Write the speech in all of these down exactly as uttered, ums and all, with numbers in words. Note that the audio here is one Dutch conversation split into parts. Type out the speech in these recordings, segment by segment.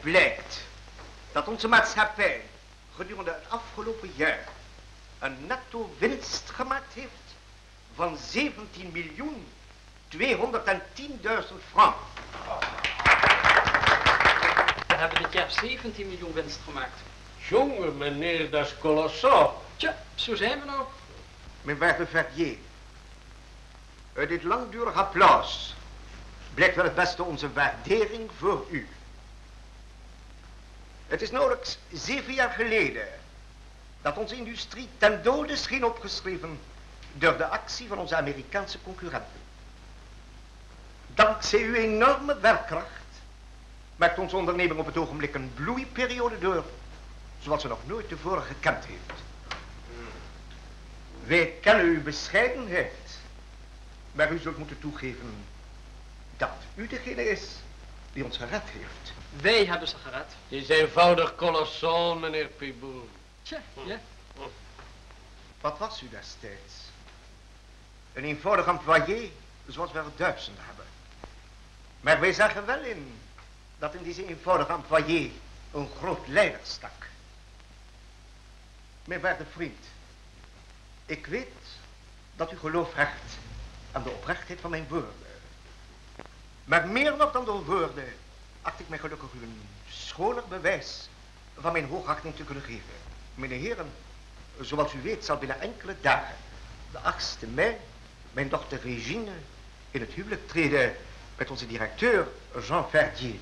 blijkt dat onze maatschappij gedurende het afgelopen jaar een netto winst gemaakt heeft van zeventien miljoen tweehonderdtienduizend francs. We hebben dit jaar zeventien miljoen winst gemaakt. Jongen, meneer, dat is kolossaal. Tja, zo zijn we nou. Mijn waarde Verdier, uit dit langdurig applaus blijkt wel het beste onze waardering voor u. Het is nauwelijks zeven jaar geleden dat onze industrie ten dode scheen opgeschreven door de actie van onze Amerikaanse concurrenten. Dankzij uw enorme werkkracht maakt onze onderneming op het ogenblik een bloeiperiode door, zoals ze nog nooit tevoren gekend heeft. Wij kennen uw bescheidenheid, maar u zult moeten toegeven dat u degene is die ons gered heeft. Wij hebben ze gered. Het is eenvoudig kolossaal, meneer Piboel. Tja, ja. Wat was u destijds? Een eenvoudig employé, zoals we er duizenden hebben. Maar wij zagen wel in dat in deze eenvoudige employé een groot leider stak. Mijn waarde vriend, ik weet dat u geloof hecht aan de oprechtheid van mijn woorden. Maar meer nog dan door woorden acht ik mij gelukkig u een schoner bewijs van mijn hoogachting te kunnen geven. Meneer heren, zoals u weet zal binnen enkele dagen, de achtste mei, mijn dochter Regine in het huwelijk treden met onze directeur Jean Verdier.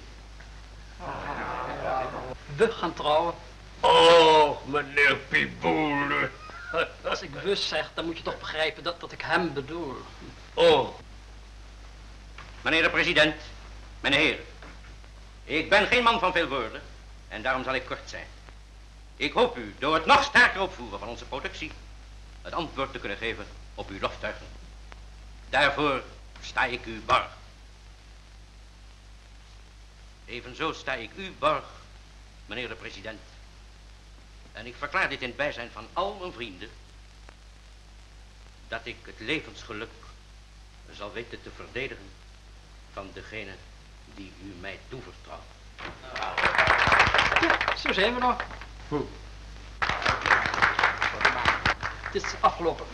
We gaan trouwen. Oh, meneer Piboel. Als ik we zeg, dan moet je toch begrijpen dat, dat ik hem bedoel. Oh. Meneer de president, mijn heren. Ik ben geen man van veel woorden en daarom zal ik kort zijn. Ik hoop u door het nog sterker opvoeren van onze productie het antwoord te kunnen geven op uw loftuigen. Daarvoor sta ik u borg. Evenzo sta ik u borg, meneer de president. En ik verklaar dit in het bijzijn van al mijn vrienden, dat ik het levensgeluk zal weten te verdedigen van degene die u mij toevertrouwt. Ja, zo zijn we nog. Hm. Het is afgelopen.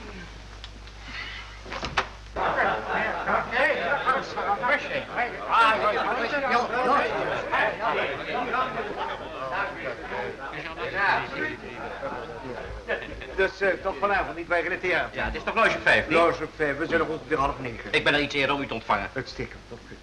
Dus uh, tot vanavond niet bij het theater. Ja, het is toch loge vijf, niet? Loge vijf, we zijn nog ongeveer half negen. Ik ben er iets eerder om u te ontvangen. Uitstekend, dat goed.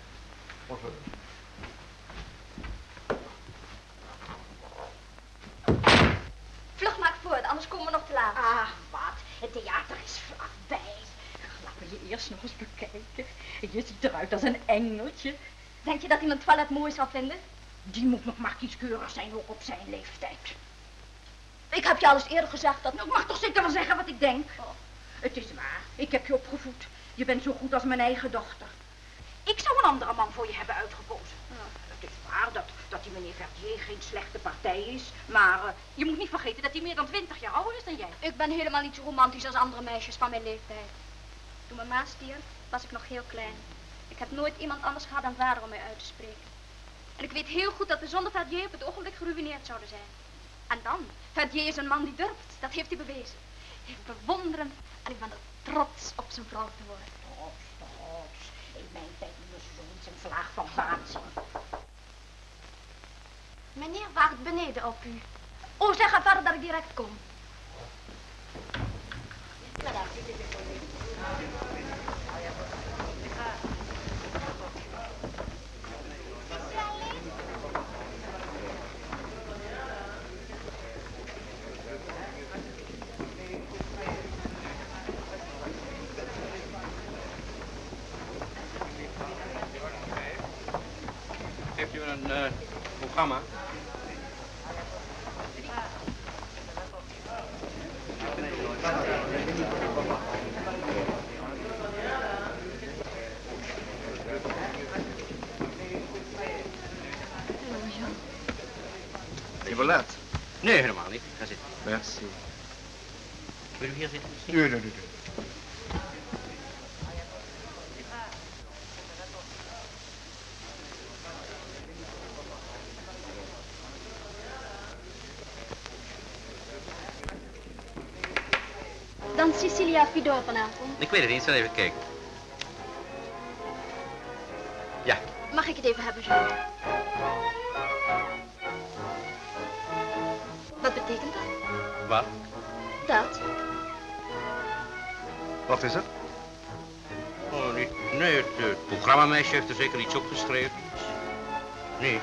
Vlug maak voort, anders komen we nog te laat. Ah, wat? Het theater is vlakbij. Laten we je eerst nog eens bekijken. Je ziet eruit als een engeltje. Denk je dat hij mijn toilet mooi zal vinden? Die moet nog maar kieskeurig zijn, ook op zijn leeftijd. Ik heb je al eens eerder gezegd dat... Nou, ik mag toch zeker wel zeggen wat ik denk. Oh, het is waar, ik heb je opgevoed. Je bent zo goed als mijn eigen dochter. Ik zou een andere man voor je hebben uitgekozen. Ja. Het is waar dat, dat die meneer Verdier geen slechte partij is. Maar uh, je moet niet vergeten dat hij meer dan twintig jaar ouder is dan jij. Ik ben helemaal niet zo romantisch als andere meisjes van mijn leeftijd. Toen mijn ma stierf, was ik nog heel klein. Ik heb nooit iemand anders gehad dan vader om mij uit te spreken. En ik weet heel goed dat we zonder Verdier op het ogenblik geruïneerd zouden zijn. En dan, Verdier is een man die durft. Dat heeft hij bewezen. Ik bewonder hem en ik ben er trots op zijn vrouw te worden. Trots, trots. In mijn tijd moest zoiets een vlaag van waanzin. Meneer wacht beneden op u. Oh, zeg aan vader dat ik direct kom. Heeft u een uh, programma? Je bent laat. Nee, helemaal niet. Ga zitten. Merci. Wil u hier zitten? Nee, nee, nee, nee. dan Cecilia Fidor vanavond? Ik weet het niet, zal even kijken. Ja. Mag ik het even hebben, Jean? Wat betekent dat? Wat? Dat? Wat is er? Oh, niet. Nee, het, het programmameisje heeft er zeker iets opgeschreven. Nee.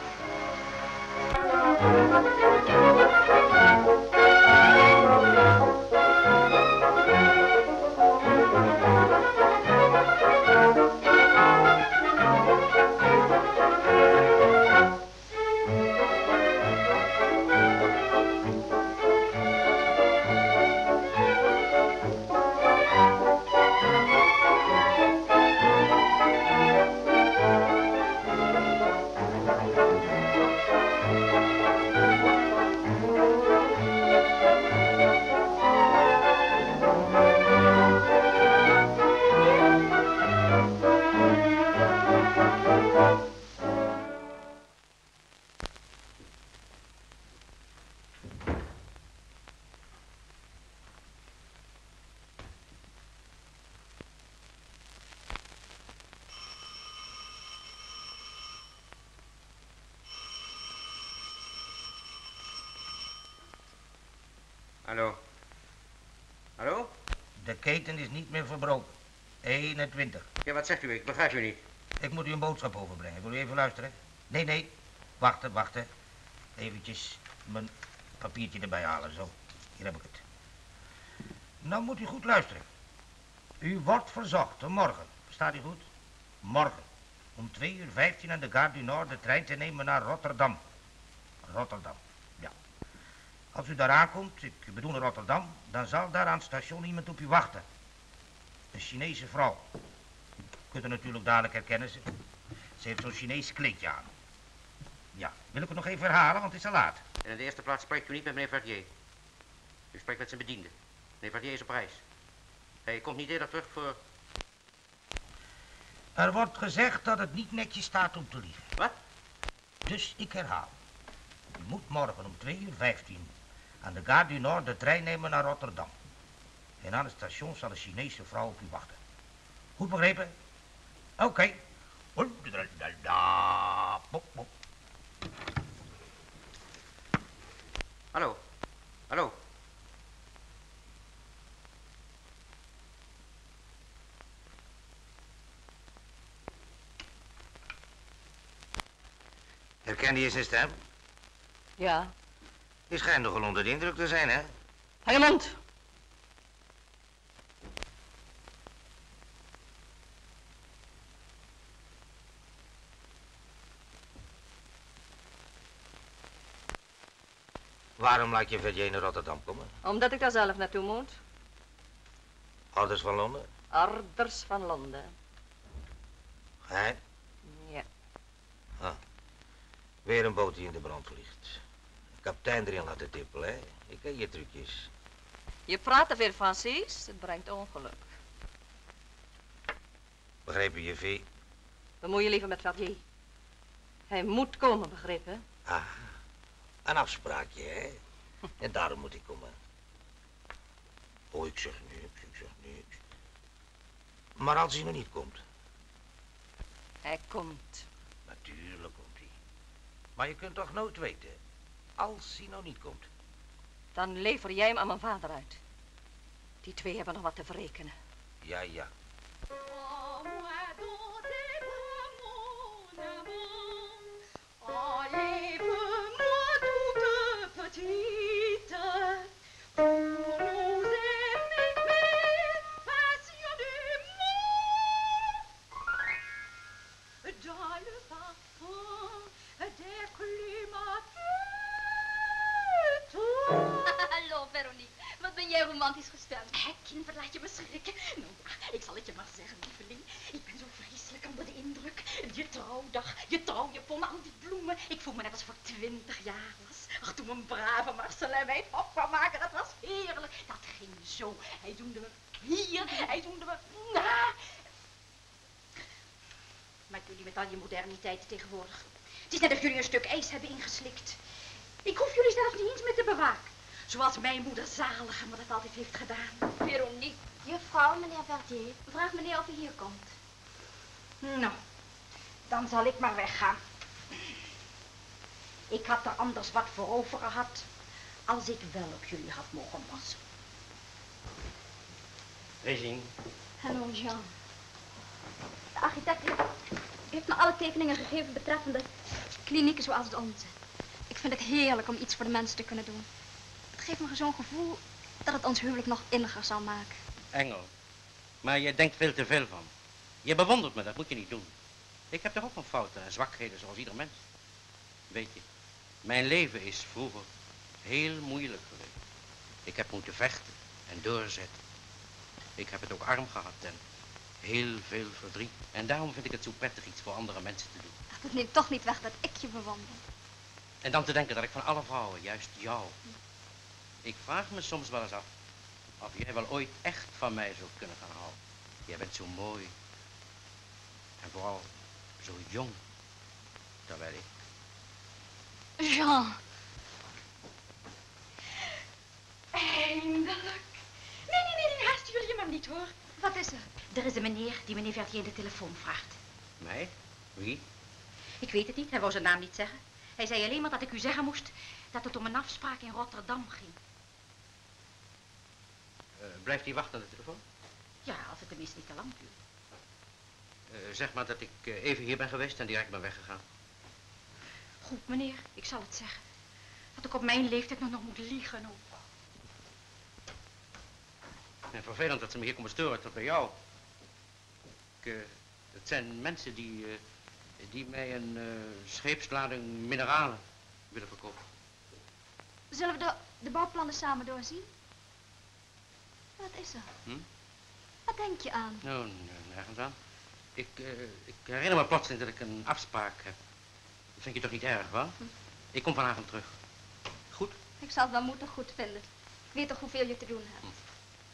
Hallo. Hallo? De keten is niet meer verbroken. eenentwintig. Ja, wat zegt u? Ik begrijp u niet. Ik moet u een boodschap overbrengen. Wil u even luisteren? Nee, nee. Wachten, wachten. Eventjes mijn papiertje erbij halen, zo. Hier heb ik het. Nou moet u goed luisteren. U wordt verzocht om morgen, verstaat u goed? Morgen, om twee uur vijftien aan de Gare du Nord de trein te nemen naar Rotterdam. Rotterdam, ja. Als u daar aankomt, ik bedoel Rotterdam, dan zal daar aan het station iemand op u wachten. Een Chinese vrouw. U kunt haar natuurlijk dadelijk herkennen. Ze, ze heeft zo'n Chinees kleedje aan. Ja, wil ik het nog even herhalen, want het is al laat. En in de eerste plaats spreekt u niet met meneer Verdier. U spreekt met zijn bediende. Meneer Verdier is op reis. Hij komt niet eerder terug voor... Er wordt gezegd dat het niet netjes staat om te liegen. Wat? Dus ik herhaal. U moet morgen om twee uur vijftien aan de Gare du Nord de trein nemen naar Rotterdam. En aan het station zal een Chinese vrouw op u wachten. Goed begrepen? Oké. Okay. Hallo. Hallo. Herkende je zijn stem? Ja. Je schijnt nogal onder de indruk te zijn, hè? Hou je mond. Waarom laat je Verdier naar Rotterdam komen? Omdat ik daar zelf naartoe moet. Orders van Londen? Orders van Londen. Hè? Ja. Ah. Weer een boot die in de brand vliegt. Kapitein erin laten tippelen, hè? Ik ken je trucjes. Je praat te veel Fransies, het brengt ongeluk. Begrepen je, V? Bemoei je liever met Verdier. Hij moet komen, begrepen? Ah, een afspraakje, hè? En daarom moet ik komen. Oh, ik zeg niks, ik zeg niks. Maar als hij nog niet komt? Hij komt. Natuurlijk komt hij. Maar je kunt toch nooit weten, als hij nog niet komt. Dan lever jij hem aan mijn vader uit. Die twee hebben nog wat te verrekenen. Ja, ja. Hallo, Veronique. Wat ben jij romantisch gestemd. Hé, kind, laat je me schrikken. Nou ja, ik zal het je maar zeggen, lieveling. Ik ben zo vreselijk onder de indruk. Je trouwdag, je trouwjapon, al die bloemen. Ik voel me net als ik voor twintig jaar was. Ach, toen mijn brave Marcelin mij op kwam maken, dat was heerlijk. Dat ging zo. Hij doende me hier, hij doende me na. Maar jullie met al je moderniteit tegenwoordig. Het is net of jullie een stuk ijs hebben ingeslikt. Ik hoef jullie zelfs niet eens meer te bewaken. Zoals mijn moeder zalige me dat altijd heeft gedaan. Veronique. Juffrouw, meneer Verdier. Vraag meneer of hij hier komt. Nou, dan zal ik maar weggaan. Ik had er anders wat voor over gehad als ik wel op jullie had mogen passen. Regine. Hallo, Jean. De architect heeft, heeft me alle tekeningen gegeven betreffende klinieken zoals de onze. Ik vind het heerlijk om iets voor de mensen te kunnen doen. Het geeft me zo'n gevoel dat het ons huwelijk nog inniger zal maken. Engel. Maar je denkt veel te veel van. Je bewondert me, dat moet je niet doen. Ik heb toch ook mijn fouten en zwakheden zoals ieder mens. Weet je, mijn leven is vroeger heel moeilijk geweest. Ik heb moeten vechten en doorzetten. Ik heb het ook arm gehad en heel veel verdriet. En daarom vind ik het zo prettig iets voor andere mensen te doen. Ach, dat neemt toch niet weg dat ik je bewonder. En dan te denken dat ik van alle vrouwen juist jou. Ik vraag me soms wel eens af of jij wel ooit echt van mij zou kunnen gaan houden. Jij bent zo mooi. En vooral zo jong. Terwijl ik... Jean. Eindelijk. Nee, nee, nee, nee, haast jullie maar niet hoor. Wat is er? Er is een meneer die meneer Verdier de telefoon vraagt. Mij? Wie? Ik weet het niet, hij wou zijn naam niet zeggen. Hij zei alleen maar dat ik u zeggen moest dat het om een afspraak in Rotterdam ging. Uh, blijft hij wachten aan de telefoon? Ja, als het tenminste niet te lang duurt. Uh, zeg maar dat ik uh, even hier ben geweest en direct ben weggegaan. Goed, meneer, ik zal het zeggen. Dat ik op mijn leeftijd nog, nog moet liegen ook. En vervelend dat ze me hier komen steuren tot bij jou. Ik, uh, het zijn mensen die, uh, die mij een uh, scheepslading mineralen willen verkopen. Zullen we de, de bouwplannen samen doorzien? Wat is er? Hm? Wat denk je aan? Nou, nergens aan. Ik, uh, ik herinner me plotseling dat ik een afspraak heb. Dat vind je toch niet erg, wel? Hm. Ik kom vanavond terug. Goed? Ik zal het wel moeten goed vinden. Ik weet toch hoeveel je te doen hebt. Hm.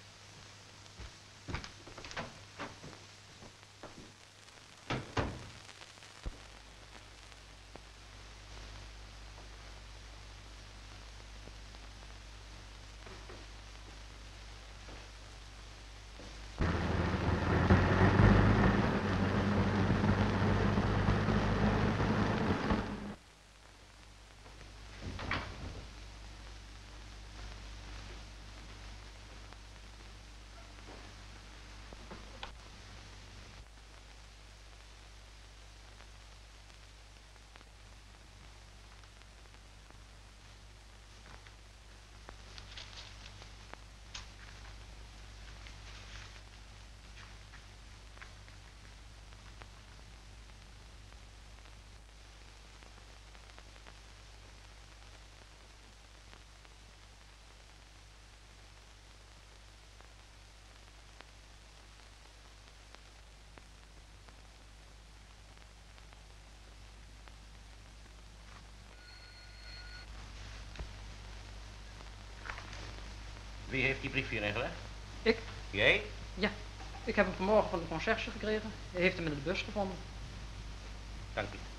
Wie heeft die brief hierin gelegd? Ik? Jij? Ja, ik heb hem vanmorgen van de conciërge gekregen. Hij heeft hem in de bus gevonden. Dank u.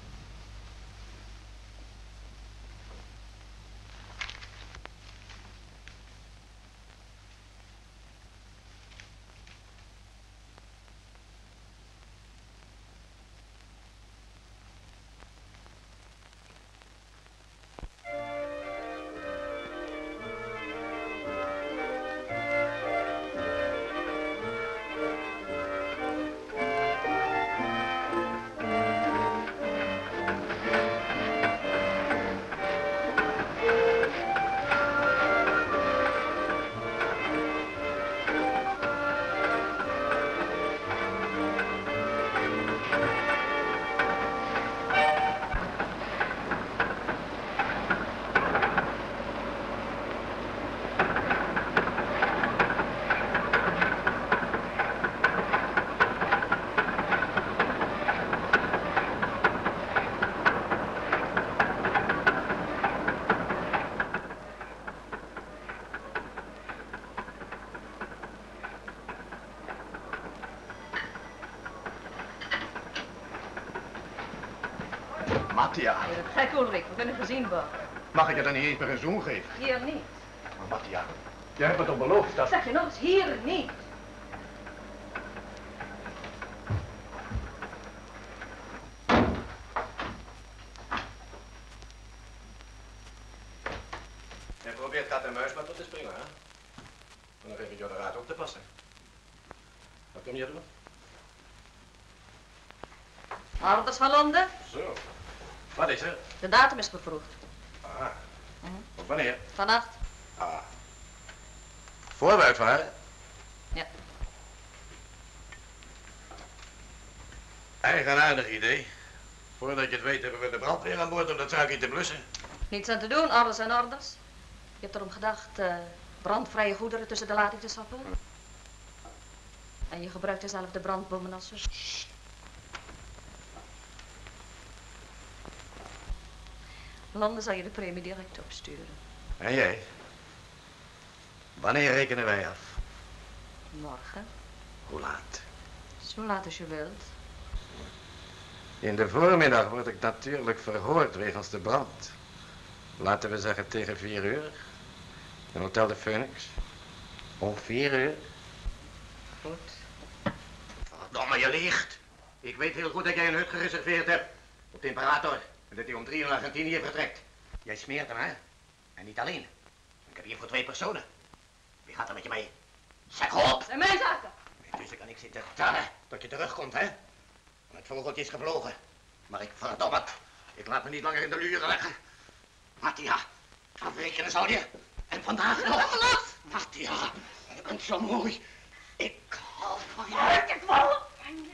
Mattia. Gek Ulrik, we kunnen gezien worden. Mag ik je dan niet eens meer een zoen geven? Hier niet. Mattia, jij hebt me toch beloofd dat... Zeg je nog eens hier niet. Jij probeert kat en muis maar tot te springen, hè? Maar dan geef ik jou de raad op te passen. Wat kom je doen? Orders van Londen. Zo. Wat is er? De datum is vervroegd. Ah. Of wanneer? Vannacht. Ah. Voor we uitvaren? Ja. Eigenaardig idee. Voordat je het weet hebben we de brandweer aan boord om dat zaakje te blussen. Niets aan te doen, orders en orders. Je hebt erom gedacht uh, brandvrije goederen tussen de lading te stappen. En je gebruikt dezelfde brandbommen als ze. Londen zal je de premie direct opsturen. En jij? Wanneer rekenen wij af? Morgen. Hoe laat? Zo laat als je wilt. In de voormiddag word ik natuurlijk verhoord wegens de brand. Laten we zeggen tegen vier uur. In Hotel de Phoenix. Om vier uur. Goed. Verdomme, je liegt. Ik weet heel goed dat jij een hut gereserveerd hebt. Op de Imperator. En dat hij om drie uur naar Argentinië vertrekt. Jij smeert hem, hè? En niet alleen. Ik heb hier voor twee personen. Wie gaat er met je mee? Zeg op! En mijn zaken. Intussen kan ik zitten tellen tot je terugkomt, hè? Het vogeltje is gevlogen. Maar ik verdomme het. Ik laat me niet langer in de luren leggen. Mattia, afrekenen zal je. En vandaag nog. Mattia, je bent zo mooi. Ik hou van je. Ik val van je.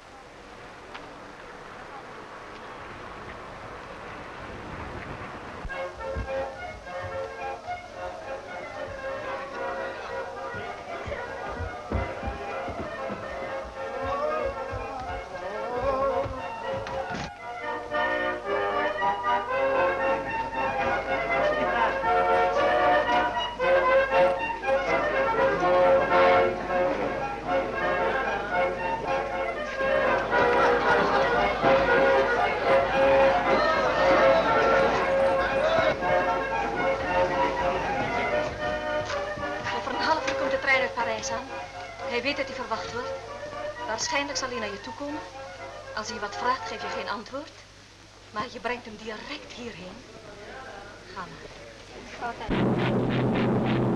Hij weet dat hij verwacht wordt. Waarschijnlijk zal hij naar je toe komen. Als hij je wat vraagt, geef je geen antwoord. Maar je brengt hem direct hierheen. Ga maar. Altijd.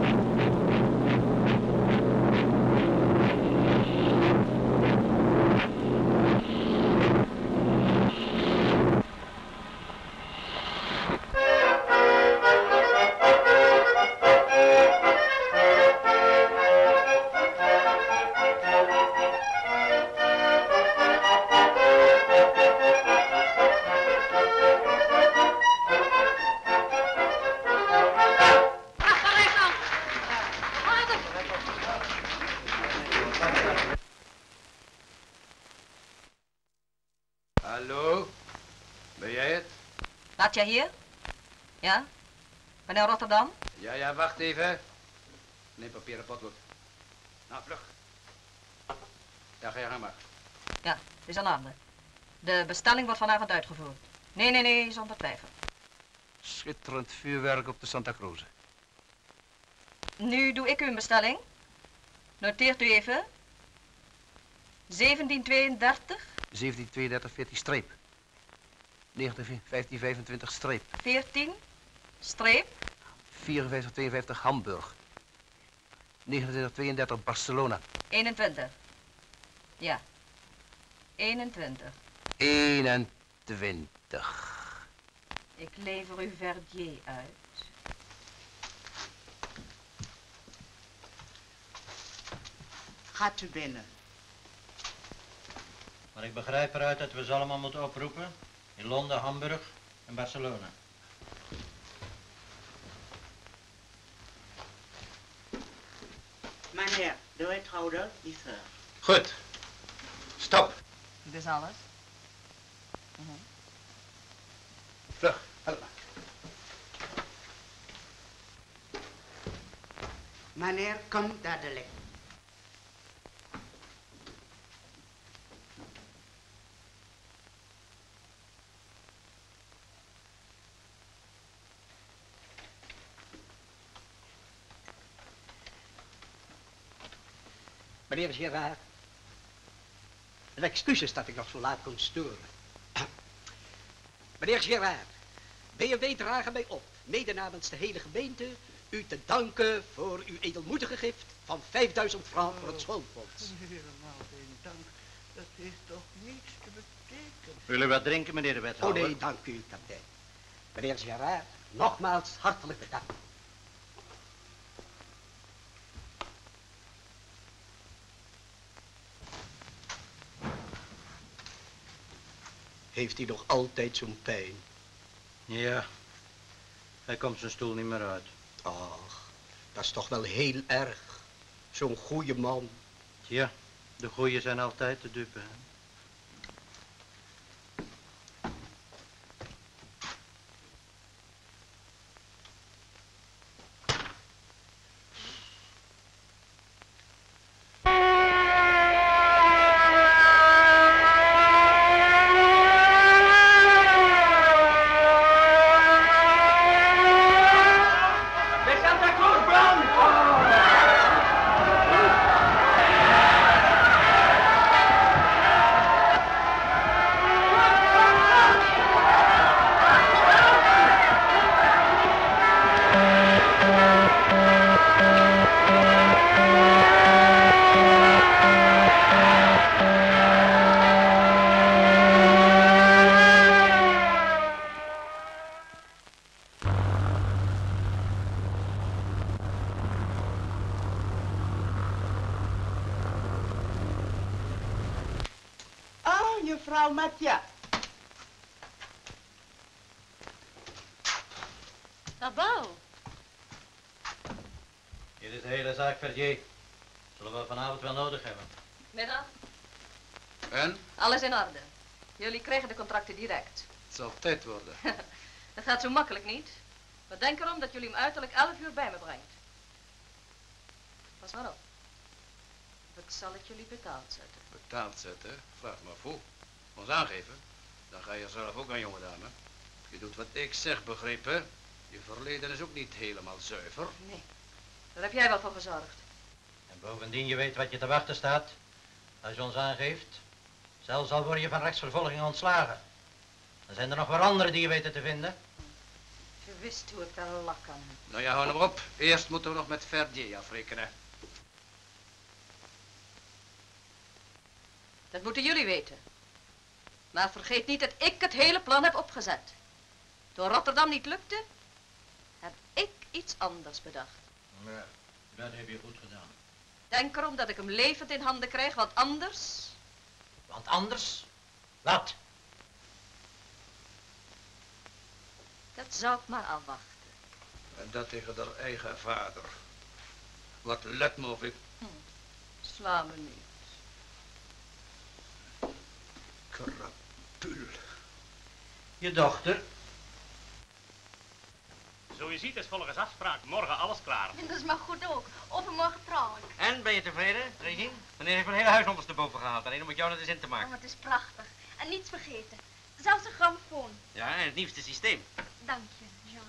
Hallo? Ben jij het? Laat jij hier? Ja? Ben je in Rotterdam? Ja, ja, wacht even. Neem papier en potlood. Nou, vlug. Ja, ga je gang maar. Ja, het is aan orde. De bestelling wordt vanavond uitgevoerd. Nee, nee, nee, zonder twijfel. Schitterend vuurwerk op de Santa Cruz. Nu doe ik u een bestelling. Noteert u even. zeventien tweeëndertig. zeventien tweeëndertig veertien streep. negentien vijftien vijfentwintig streep. veertien streep. vierenvijftig tweeënvijftig Hamburg. negenentwintig tweeëndertig Barcelona. eenentwintig. Ja. eenentwintig. eenentwintig. Ik lever u Verdier uit. Gaat u binnen. Maar ik begrijp eruit dat we ze allemaal moeten oproepen. In Londen, Hamburg en Barcelona. Meneer, de wethouder is er. Goed. Stop. Dit is alles. Uh-huh. Vlug. Help. Meneer, kom dadelijk. Meneer Gerard. Een excuses dat ik nog zo laat kon storen. Meneer Gerard, B M W dragen mij op, mede namens de hele gemeente, u te danken voor uw edelmoedige gift van vijfduizend francs voor het schoolfonds. Helemaal geen dank. Dat heeft toch niets te betekenen. Willen we wat drinken, meneer de Oh wethouder? nee, dank u, kapitein. Meneer Gerard, nogmaals hartelijk bedankt. Heeft hij nog altijd zo'n pijn? Ja, hij komt zijn stoel niet meer uit. Ach, dat is toch wel heel erg. Zo'n goede man. Ja, de goeie zijn altijd te dupe. Hè? Mevrouw Matja. Nabouw. Hier is de hele zaak, Verdier. Zullen we vanavond wel nodig hebben. Middag. En? Alles in orde. Jullie krijgen de contracten direct. Het zal tijd worden. Dat gaat zo makkelijk niet. Maar denk erom dat jullie hem uiterlijk elf uur bij me brengt. Pas maar op. Ik zal het jullie betaald zetten. Betaald zetten? Vraag maar voor. Ons aangeven. Dan ga je zelf ook aan, jonge dame. Je doet wat ik zeg, begrepen? Je verleden is ook niet helemaal zuiver. Nee, daar heb jij wel voor gezorgd. En bovendien, je weet wat je te wachten staat. Als je ons aangeeft. Zelfs al word je van rechtsvervolging ontslagen. Dan zijn er nog wel anderen die je weten te vinden. Je wist hoe ik er lak aan heb. Nou ja, hou nou maar op. Eerst moeten we nog met Verdier afrekenen. Dat moeten jullie weten. Maar vergeet niet dat ik het hele plan heb opgezet. Toen Rotterdam niet lukte, heb ik iets anders bedacht. Ja, dat heb je goed gedaan. Denk erom dat ik hem levend in handen krijg, want anders... Want anders? Wat? Dat zou ik maar afwachten. En dat tegen haar eigen vader. Wat let me of ik... Hm. Sla me niet. Krapul. Je dochter? Zo je ziet is volgens afspraak morgen alles klaar. Dat is maar goed ook. Overmorgen trouwen. En, ben je tevreden, Regine? Meneer heeft mijn hele huis ondersteboven gehaald, alleen om het jou naar de zin te Oh, maken. het is prachtig. En niets vergeten. Zelfs een grammofoon. Ja, en het nieuwste systeem. Dank je, Jean.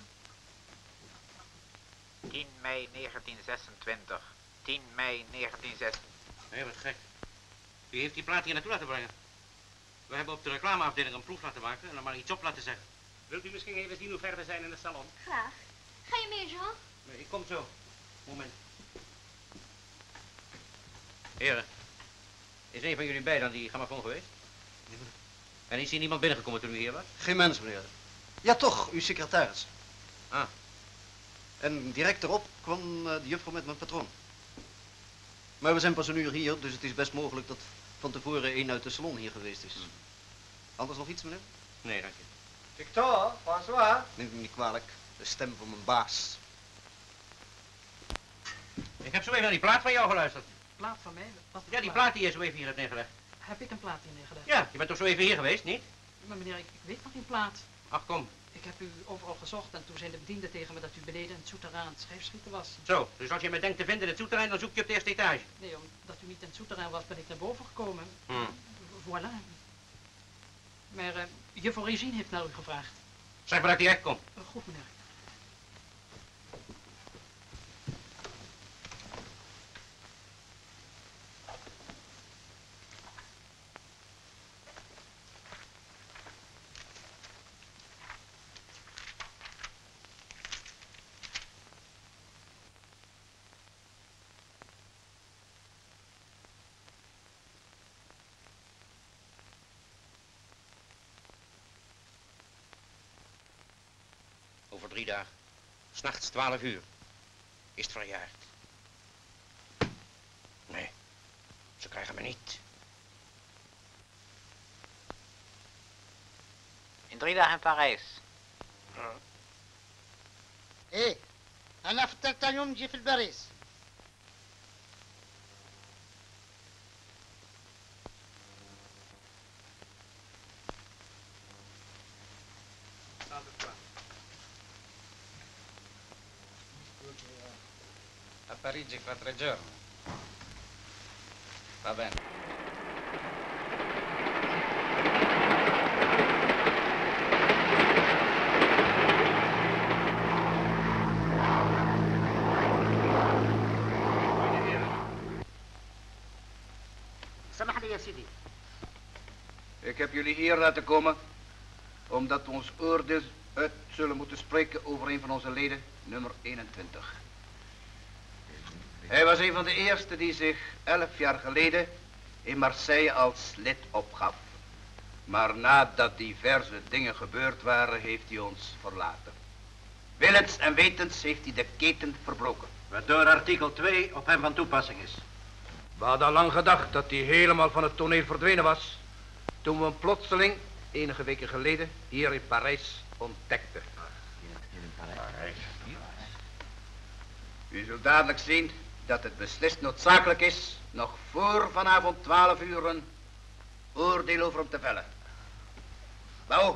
tien mei negentienzesentwintig. tien mei negentienzesentwintig. Hé, wat gek. Wie heeft die plaat hier naartoe laten brengen? We hebben op de reclameafdeling een proef laten maken en dan maar iets op laten zeggen. Wilt u misschien even zien hoe ver we zijn in de salon? Graag. Ga je mee, Jean? Nee, ik kom zo. Moment. Heren, is een van jullie beiden aan die grammofoon geweest? En is hier niemand binnengekomen toen u hier was? Geen mens, meneer. Ja, toch, uw secretaris. Ah. En direct erop kwam uh, de juffrouw met mijn patroon. Maar we zijn pas een uur hier, dus het is best mogelijk dat van tevoren één uit de salon hier geweest is. Hmm. Anders nog iets, meneer? Nee, dank je. Victor, François. Neemt me niet kwalijk. De stem van mijn baas. Ik heb zo even naar die plaat van jou geluisterd. Plaat van mij? Wat Ja, die plaat die je zo even hier hebt neergelegd. Heb ik een plaat hier neergelegd? Ja, je bent toch zo even hier geweest, niet? Maar meneer, ik, ik weet nog geen plaat. Ach, kom. Ik heb u overal gezocht en toen zei de bediende tegen me dat u beneden in het souterrain aan het schrijfschieten was. Zo, dus als je me denkt te vinden in het souterrain, dan zoek je op de eerste etage. Nee, omdat u niet in het souterrain was, ben ik naar boven gekomen. Hmm. Voilà. Maar uh, juffrouw Regine heeft naar u gevraagd. Zeg maar dat ik direct kom. Uh, goed, meneer. over drie dagen. S'nachts twaalf uur. Is het verjaard. Nee, ze krijgen me niet. In drie dagen in Parijs. ايه انا فطرت اليوم نجي في باريس. A Parigi fra tre giorni. Va bene. سمح لي يا سيدي. Ik heb jullie hier laten komen omdat we ons oordeel uit zullen moeten spreken over een van onze leden, nummer eenentwintig. Hij was een van de eerste die zich elf jaar geleden in Marseille als lid opgaf. Maar nadat diverse dingen gebeurd waren, heeft hij ons verlaten. Willens en wetens heeft hij de keten verbroken. Waardoor artikel twee op hem van toepassing is. We hadden al lang gedacht dat hij helemaal van het toneel verdwenen was, toen we hem plotseling, enige weken geleden, hier in Parijs ontdekten. U zult dadelijk zien dat het beslist noodzakelijk is nog voor vanavond twaalf uur een oordeel over hem te vellen. Nou,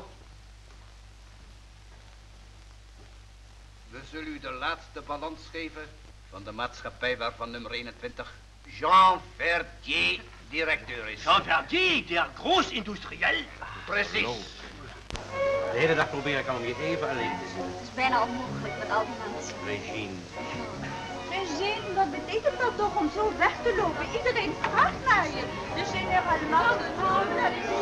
we zullen u de laatste balans geven van de maatschappij waarvan nummer eenentwintig Jean Verdier directeur is. Jean Verdier, der Großindustriel. Precies. De hele dag probeer ik al om je even alleen te zien. Het is bijna onmogelijk met al die mensen. Regine. Regine, wat betekent dat toch om zo weg te lopen? Iedereen vraagt naar je. De generaal nou naar de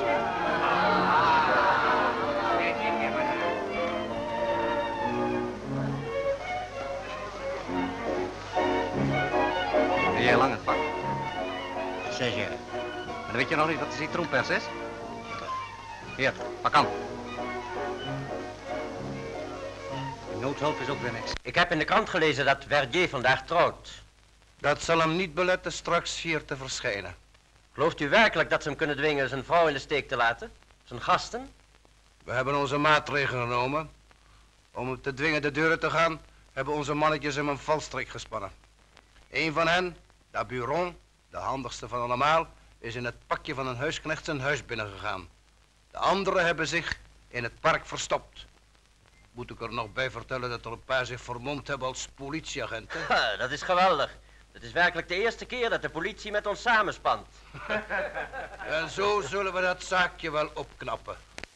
Ben jij lang het pak? Zes jaar. En dan weet je nog niet wat de citroenpers is? Hier, pak aan. Noodhulp is ook weer niks. Ik heb in de krant gelezen dat Verdier vandaag trouwt. Dat zal hem niet beletten straks hier te verschijnen. Gelooft u werkelijk dat ze hem kunnen dwingen zijn vrouw in de steek te laten? Zijn gasten? We hebben onze maatregelen genomen. Om hem te dwingen de deuren te gaan, hebben onze mannetjes hem een valstrik gespannen. Een van hen, de Buron, de handigste van allemaal, is in het pakje van een huisknecht zijn huis binnengegaan. De anderen hebben zich in het park verstopt. Moet ik er nog bij vertellen dat er een paar zich vermomd hebben als politieagenten? Ha, dat is geweldig. Het is werkelijk de eerste keer dat de politie met ons samenspant. En zo zullen we dat zaakje wel opknappen.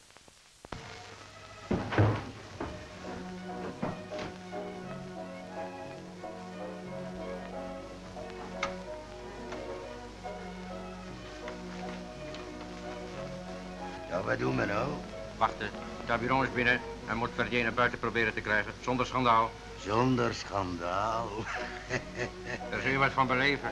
Ja, wat doen we nou? Wachten, de bureau is binnen en moet Verdier naar buiten proberen te krijgen, zonder schandaal. Zonder schandaal. Daar zul je wat van beleven.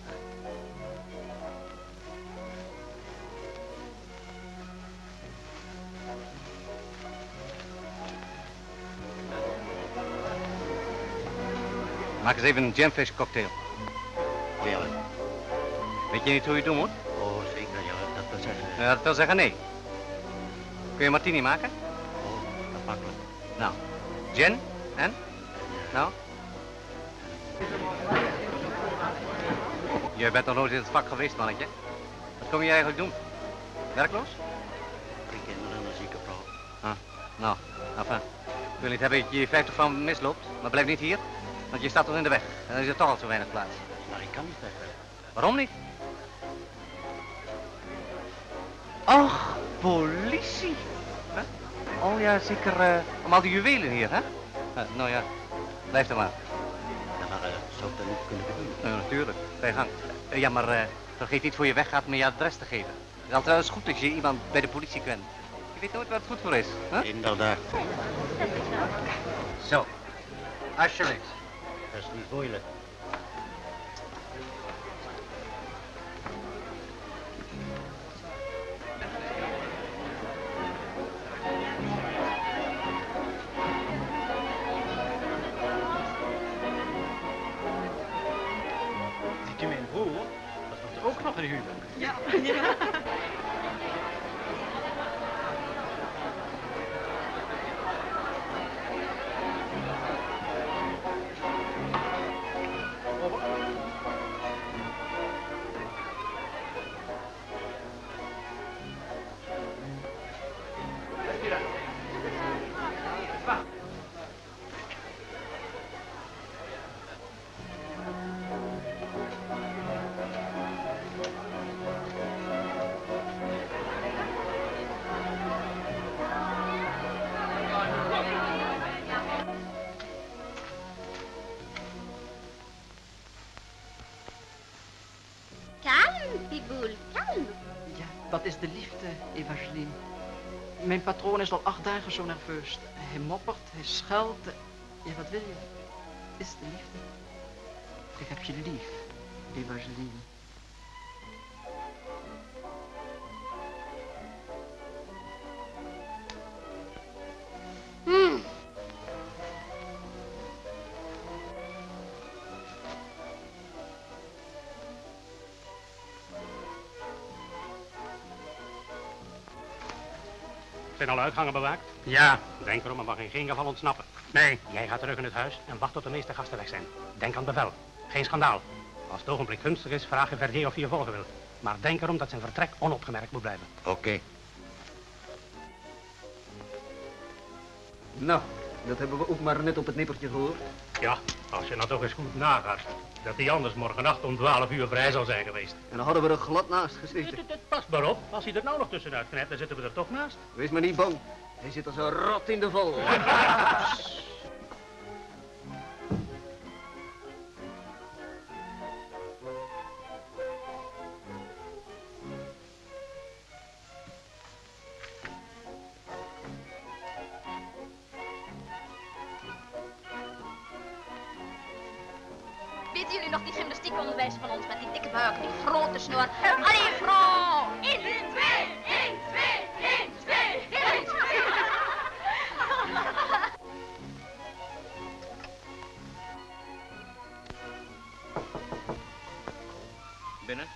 Maak eens even een jamfish cocktail. Ja. Weet je niet hoe je het doen moet? Oh, zeker, ja, dat wil zeggen. Ja, dat wil zeggen nee. Kun je martini maken? Oh, dat makkelijk. Nou, gin en? Nou? Je bent nog nooit in het vak geweest, mannetje. Wat kom je eigenlijk doen? Werkloos? Drie kinderen en een zieke vrouw. Ah, nou, enfin. Ik wil niet hebben dat je je vijftig van misloopt, maar blijf niet hier. Want je staat ons in de weg en dan is er toch al zo weinig plaats. Maar ik kan niet wegwerken. Waarom niet? Ach, politie. Huh? Oh ja, zeker uh, om al die juwelen hier, hè? Uh, nou ja, blijf er maar. Ja, maar uh, zou ik dat niet kunnen bedoelen? Ja, natuurlijk, ga je gang. Uh, ja, maar uh, vergeet niet voor je weggaat me je adres te geven. Het is altijd goed als je iemand bij de politie kent. Je weet nooit wat het goed voor is, hè? Inderdaad. Zo, alsjeblieft. Dat is niet moeilijk. Dat is de liefde, Evangeline. Mijn patroon is al acht dagen zo nerveus. Hij moppert, hij scheldt. Ja, wat wil je? Het is de liefde. Ik heb je lief, Evangeline. Hmm. Zijn alle uitgangen bewaakt? Ja. Denk erom, er mag in geen geval ontsnappen. Nee. Jij gaat terug in het huis en wacht tot de meeste gasten weg zijn. Denk aan het bevel. Geen schandaal. Als het ogenblik gunstig is, vraag je Verdier of je je volgen wil. Maar denk erom dat zijn vertrek onopgemerkt moet blijven. Oké. Okay. Nou, dat hebben we ook maar net op het nippertje gehoord. Ja, als je nou toch eens goed nagaat. Dat hij anders morgennacht om twaalf uur vrij zal zijn geweest. En dan hadden we er glad naast gezeten. Pas maar op, als hij er nou nog tussenuit knijpt, dan zitten we er toch naast. Wees maar niet bang. Hij zit als een rat in de val. Weten jullie nog die gymnastiekonderwijs van ons met die dikke buik en die grote snor? Allee, vrouw! één, twee, één, twee, één, twee, één, twee. Binnen.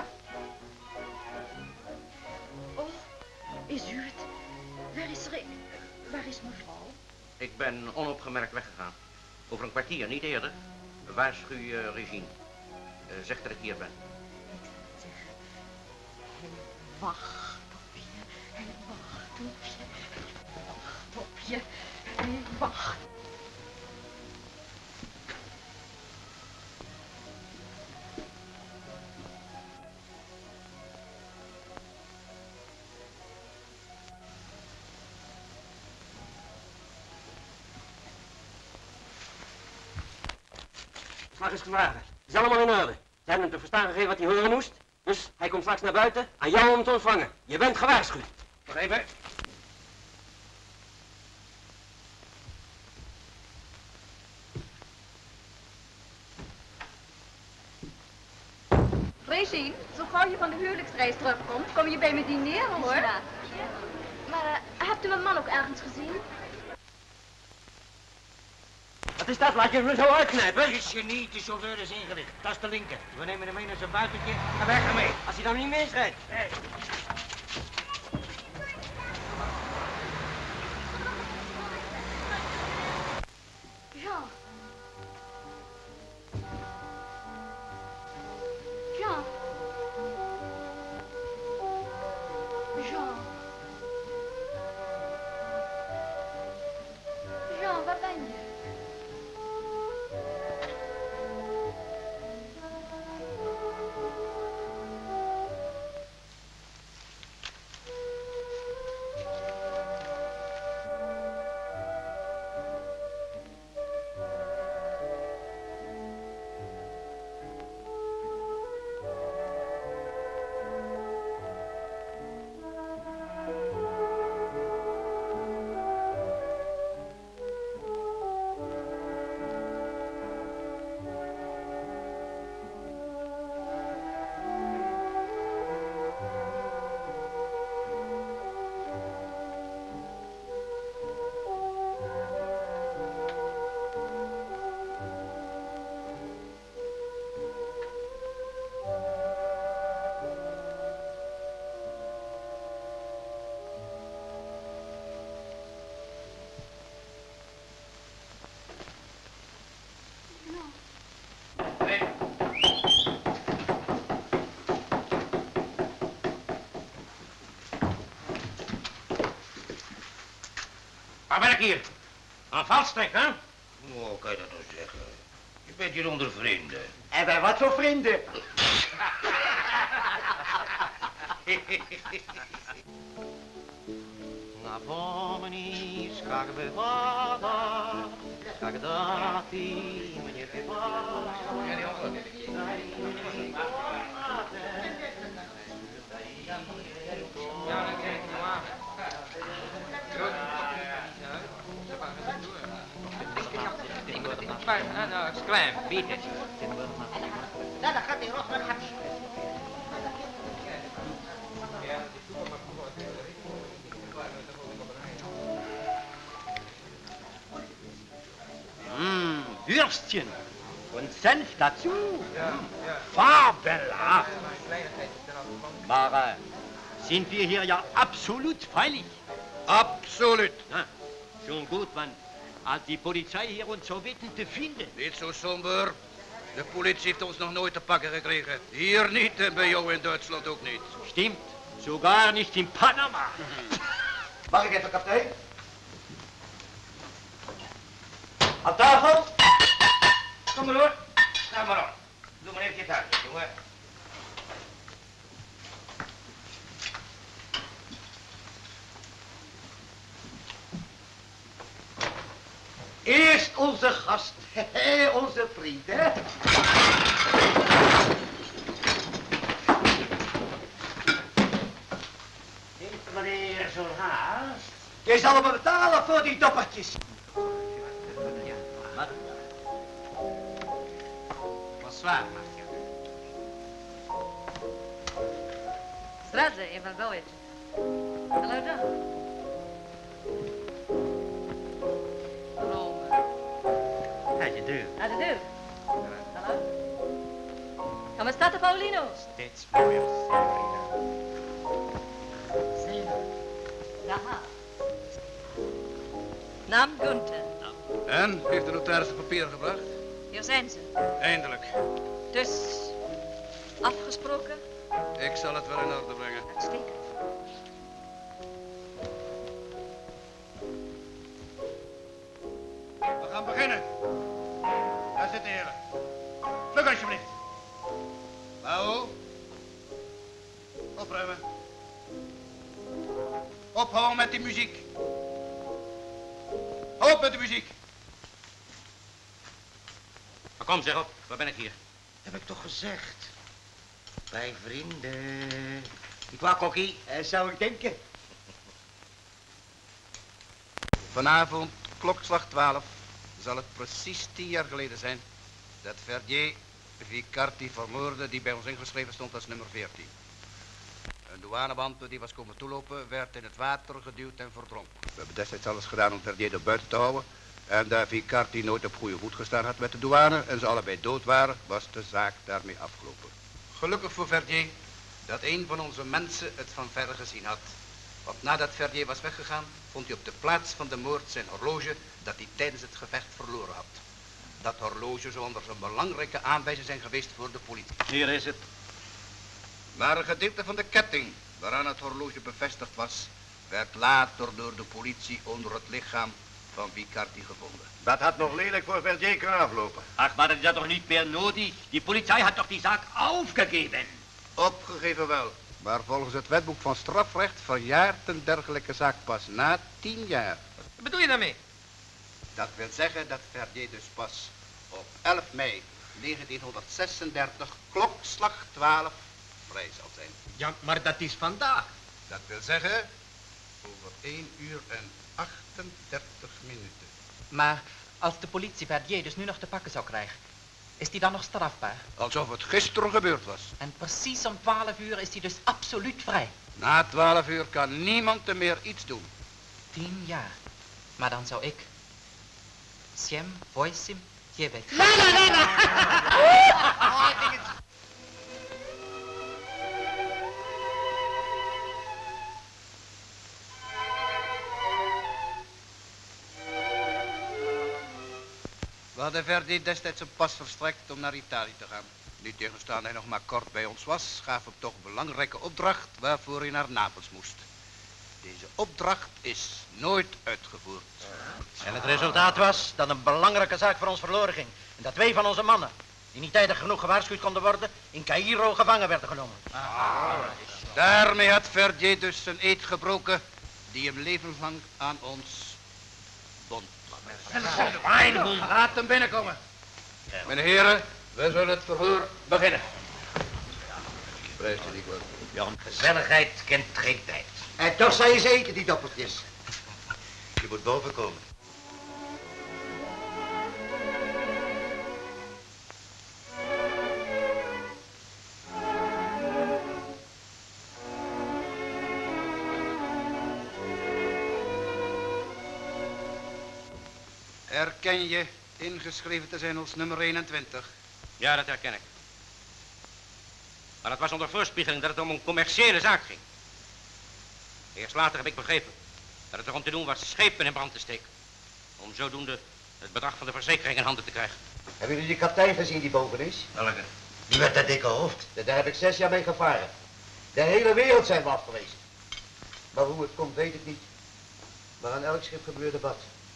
Oh, is u het? Waar is er... Waar is mevrouw? Ik ben onopgemerkt weggegaan. Over een kwartier, niet eerder. Waarschuw je Regine. Uh, zeg dat ik hier ben. Ik zal het zeggen. Hij wacht op je. Hij wacht op je. Hij wacht op je. Hij wacht. Slag is geslagen. Het is allemaal in orde. Ze hebben hem te verstaan gegeven wat hij horen moest. Dus hij komt straks naar buiten aan jou om hem te ontvangen. Je bent gewaarschuwd. Nog even. Regine, zo gauw je van de huwelijksreis terugkomt, kom je bij me dineren, hoor. Ja. Maar uh, hebt u mijn man ook ergens gezien? Wat is dat? Laat je hem zo uitknijpen? Is je niet, de chauffeur is ingelicht. Dat is de linker. We nemen hem mee naar zijn buitentje en weg ermee. Als hij dan niet misrijdt. Hey. Jean. Jean. Jean. Jean, waar ben je? Waar ben ik hier? Een valstrik, hè? Hoe kan je dat nou zeggen? Je bent hier onder vrienden. En wij wat voor vrienden? Напомни, как бывало, когда ты мне певала. Nou, is klein, bied het. لا لا خلي يروح ما نحبش. Mmh, Würstchen und Senf dazu. Fabelhaft. Maar uh, sind wir hier ja absolut freilich? Absoluut. Ja, schon gut, man. Als die Polizei hier ons zou weten te vinden. Niet zo somber. De politie heeft ons nog nooit te pakken gekregen. Hier niet en bij jou in Duitsland ook niet. Stimmt. Sogar niet in Panama. Mag ik even, kapitein? Aan tafel? Kom maar hoor. Ga maar op. Doe maar even je taakje, jongen. Eerst onze gast, onze vriend, hè? Heeft meneer zo'n haast? Je zal me betalen voor die doppertjes. Bonsoir, Marcia. Здравствуй, Иван Павлович. Hello, John. How do you do? How do you do? Hello. Come state, Paolino? Steeds mooier, signorina. Aha. Naam Gunther. En, heeft de notaris de papieren gebracht? Hier zijn ze. Eindelijk. Dus, afgesproken? Ik zal het wel in orde brengen. Uitstekend. We gaan beginnen. Daar zitten heren. Vlug alsjeblieft. Bao. Opruimen. Ophouden met die muziek. Op met de muziek. Maar kom, zeg op. Waar ben ik hier? Heb ik toch gezegd? Bij vrienden. Ik wou kokkie, uh, zou ik denken. Vanavond, klokslag twaalf, zal het precies tien jaar geleden zijn dat Verdier Vicarti vermoordde die bij ons ingeschreven stond als nummer veertien. Een douaneband die was komen toelopen werd in het water geduwd en verdronken. We hebben destijds alles gedaan om Verdier er buiten te houden. En daar Vicarti nooit op goede voet gestaan had met de douane en ze allebei dood waren, was de zaak daarmee afgelopen. Gelukkig voor Verdier dat een van onze mensen het van verre gezien had. Want nadat Verdier was weggegaan, vond hij op de plaats van de moord zijn horloge dat hij tijdens het gevecht verloren had. Dat horloge zou onder zijn belangrijke aanwijzing zijn geweest voor de politie. Hier is het. Maar een gedeelte van de ketting waaraan het horloge bevestigd was, werd later door de politie onder het lichaam van Vicarti gevonden. Dat had nog lelijk voor Verdier kunnen aflopen. Ach, maar dat is dat toch niet meer nodig? Die politie had toch die zaak aufgegeven? Opgegeven wel. Maar volgens het wetboek van strafrecht verjaart een dergelijke zaak pas na tien jaar. Wat bedoel je daarmee? Dat wil zeggen dat Verdier dus pas op elf mei negentienhonderdzesendertig klokslag twaalf vrij zal zijn. Ja, maar dat is vandaag. Dat wil zeggen over één uur en achtendertig minuten. Maar als de politie Verdier dus nu nog te pakken zou krijgen, is die dan nog strafbaar? Alsof het gisteren gebeurd was. En precies om twaalf uur is hij dus absoluut vrij. Na twaalf uur kan niemand er meer iets doen. Tien jaar. Maar dan zou ik... Siem, voisim, jebek. لا لا لا لا We hadden Verdier destijds een pas verstrekt om naar Italië te gaan. Niet tegenstaan hij nog maar kort bij ons was, gaf hem toch een belangrijke opdracht waarvoor hij naar Napels moest. Deze opdracht is nooit uitgevoerd. En het resultaat was dat een belangrijke zaak voor ons verloren ging. En dat twee van onze mannen, die niet tijdig genoeg gewaarschuwd konden worden, in Caïro gevangen werden genomen. Daarmee had Verdier dus zijn eed gebroken die hem levenslang aan ons bond. Laat hem binnenkomen. Mijn heren, we zullen het verhoor beginnen. Prijs je niet wat. Jan, gezelligheid kent geen tijd. En toch zou je ze eten, die doppeltjes. Je moet boven komen. Herken je ingeschreven te zijn als nummer eenentwintig? Ja, dat herken ik. Maar het was onder voorspiegeling dat het om een commerciële zaak ging. Eerst later heb ik begrepen dat het erom te doen was schepen in brand te steken. Om zodoende het bedrag van de verzekering in handen te krijgen. Hebben jullie die kapitein gezien die boven is? Welke? Die met dat dikke hoofd. Daar heb ik zes jaar mee gevaren. De hele wereld zijn we af geweest. Maar hoe het komt, weet ik niet. Maar aan elk schip gebeurde wat.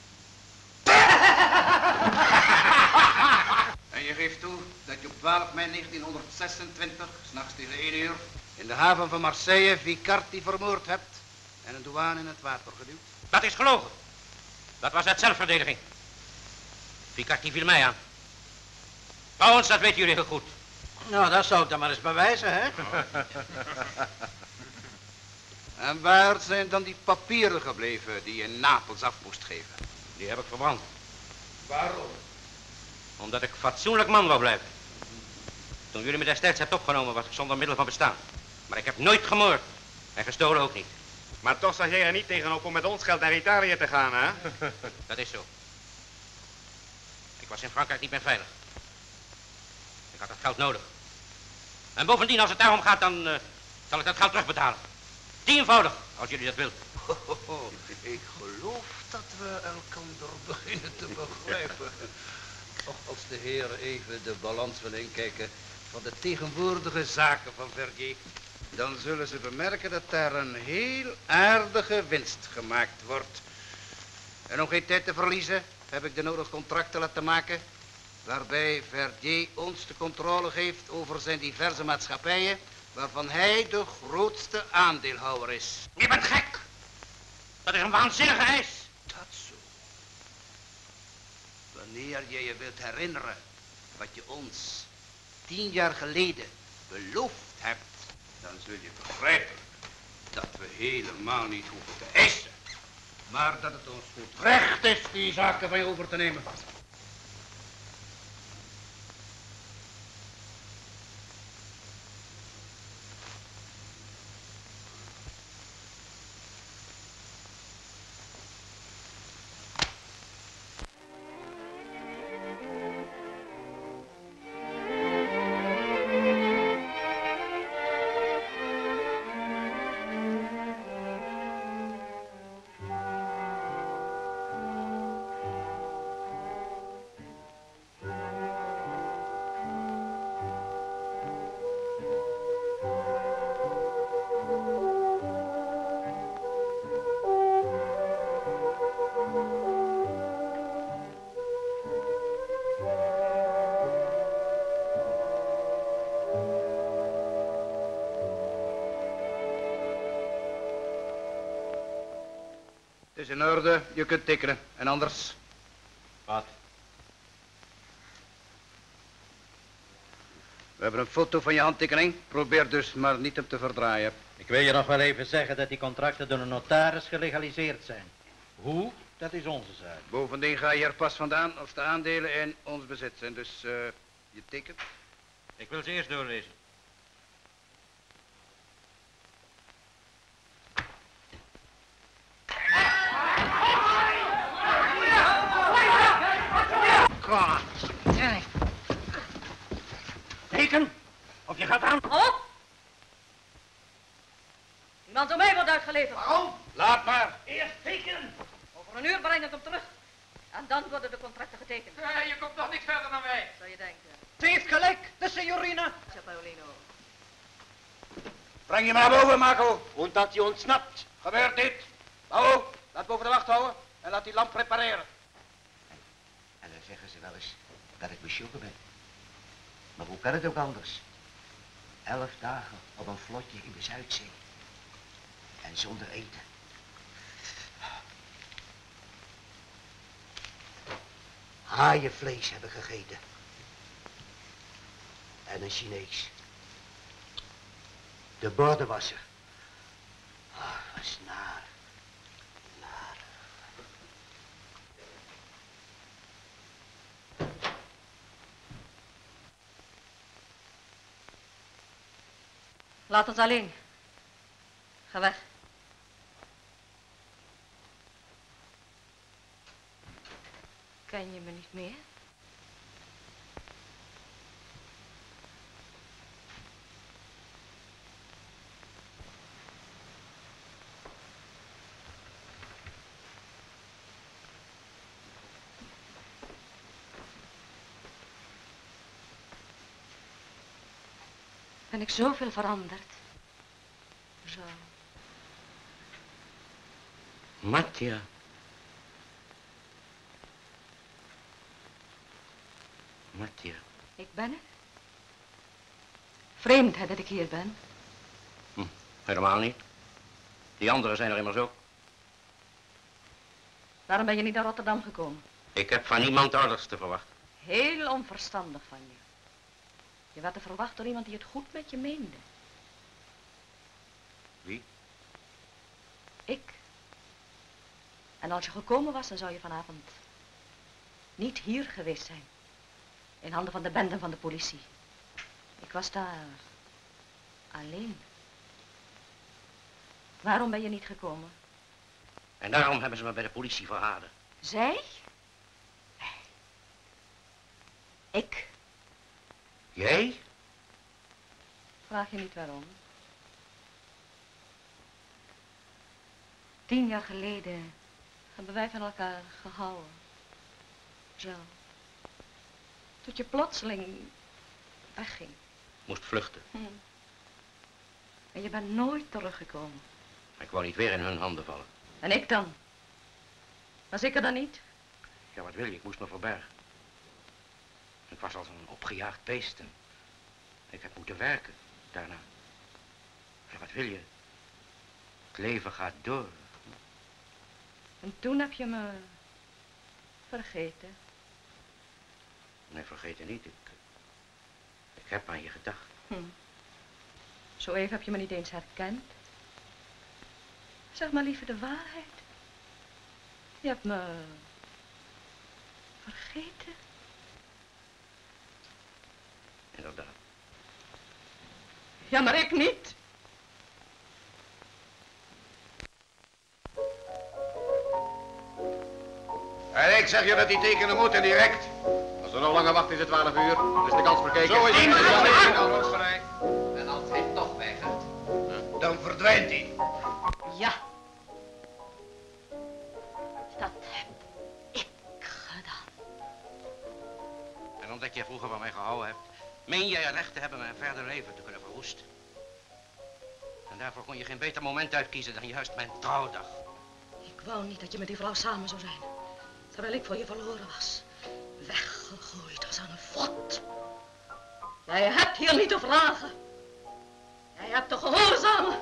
En je geeft toe dat je op twaalf mei negentienhonderdzesentwintig, s'nachts tegen één uur, in de haven van Marseille Vicarti vermoord hebt en een douane in het water geduwd? Dat is gelogen. Dat was uit zelfverdediging. Vicarti viel mij aan. Trouwens, dat weten jullie heel goed. Nou, dat zou ik dan maar eens bewijzen, hè? En waar zijn dan die papieren gebleven die je in Napels af moest geven? Die heb ik verbrand. Waarom? Omdat ik fatsoenlijk man wou blijven. Toen jullie me destijds hebt opgenomen, was ik zonder middel van bestaan. Maar ik heb nooit gemoord. En gestolen ook niet. Maar toch zag jij er niet tegenop om met ons geld naar Italië te gaan, hè? Dat is zo. Ik was in Frankrijk niet meer veilig. Ik had dat geld nodig. En bovendien, als het daarom gaat, dan uh, zal ik dat geld terugbetalen. Tienvoudig, als jullie dat willen. Ik geloof dat we elkaar beginnen te begrijpen. Och, als de heren even de balans willen inkijken van de tegenwoordige zaken van Verdier, dan zullen ze bemerken dat daar een heel aardige winst gemaakt wordt. En om geen tijd te verliezen, heb ik de nodige contracten laten maken, waarbij Verdier ons de controle geeft over zijn diverse maatschappijen, waarvan hij de grootste aandeelhouder is. Je bent gek! Dat is een waanzinnige eis! Dat zo. Wanneer je je wilt herinneren wat je ons tien jaar geleden beloofd hebt, dan zul je begrijpen dat we helemaal niet hoeven te eisen, maar dat het ons goed recht is die zaken van je over te nemen. Het is in orde, je kunt tekenen. En anders? Wat? We hebben een foto van je handtekening. Probeer dus maar niet hem te verdraaien. Ik wil je nog wel even zeggen dat die contracten door een notaris gelegaliseerd zijn. Hoe? Dat is onze zaak. Bovendien ga je er pas vandaan als de aandelen in ons bezit zijn. Dus uh, je tekent. Ik wil ze eerst doorlezen. Kom. Teken, of je gaat aan. Op! Die man door mij wordt uitgeleverd. Waarom? Laat maar. Eerst tekenen. Over een uur breng ik hem terug. En dan worden de contracten getekend. Nee, je komt nog niks verder dan wij. Zou je denken. Ze heeft gelijk, de signorina. Tja, Paolino. Breng je maar naar boven, Marco. En dat je ontsnapt. Gebeurt niet. Paolo, laat boven de wacht houden en laat die lamp prepareren. En dan zeggen ze wel eens dat ik besjoegen ben. Maar hoe kan het ook anders? Elf dagen op een vlotje in de Zuidzee. En zonder eten. Haaienvlees hebben gegeten. En een Chinees. De borden wassen. Ah, wat is naar. Naar. Laat ons alleen. Ga weg. Ken je me niet meer? Ben ik zoveel veranderd? Zo. Mattia. Mattia. Ik ben het. Vreemd hè, dat ik hier ben. Hm, helemaal niet. Die anderen zijn er immers ook. Waarom ben je niet naar Rotterdam gekomen? Ik heb van niemand orders te verwachten. Heel onverstandig van je. Je werd er verwacht door iemand die het goed met je meende. Wie? Ik. En als je gekomen was, dan zou je vanavond niet hier geweest zijn. In handen van de benden van de politie. Ik was daar alleen. Waarom ben je niet gekomen? En daarom hebben ze me bij de politie verraden. Zij? Ik. Jij? Vraag je niet waarom? Tien jaar geleden hebben wij van elkaar gehouden. Zo. Toen je plotseling wegging. Moest vluchten. Hm. En je bent nooit teruggekomen. Ik wou niet weer in hun handen vallen. En ik dan? Was ik er dan niet? Ja, wat wil je? Ik moest me verbergen. Ik was als een opgejaagd beest en ik heb moeten werken daarna. Ja, wat wil je? Het leven gaat door. En toen heb je me vergeten. Nee, vergeet het niet. Ik, ik heb aan je gedacht. Hm. Zo even heb je me niet eens herkend. Zeg maar liever de waarheid. Je hebt me vergeten. Inderdaad. Ja, maar ik niet. En ik zeg je dat die tekenen moeten direct. Als we nog langer wachten is het twaalf uur. Dan is de kans verkeken. Zo is het. En als hij toch weigert? Dan verdwijnt hij. Ja. Dat heb ik gedaan. En omdat je vroeger van mij gehouden hebt, meen jij het recht te hebben mijn verder leven te kunnen verwoesten. En daarvoor kon je geen beter moment uitkiezen dan juist mijn trouwdag. Ik wou niet dat je met die vrouw samen zou zijn. Terwijl ik voor je verloren was. Weggegooid als aan een vod. Jij hebt hier niet te vragen. Jij hebt te gehoorzamen.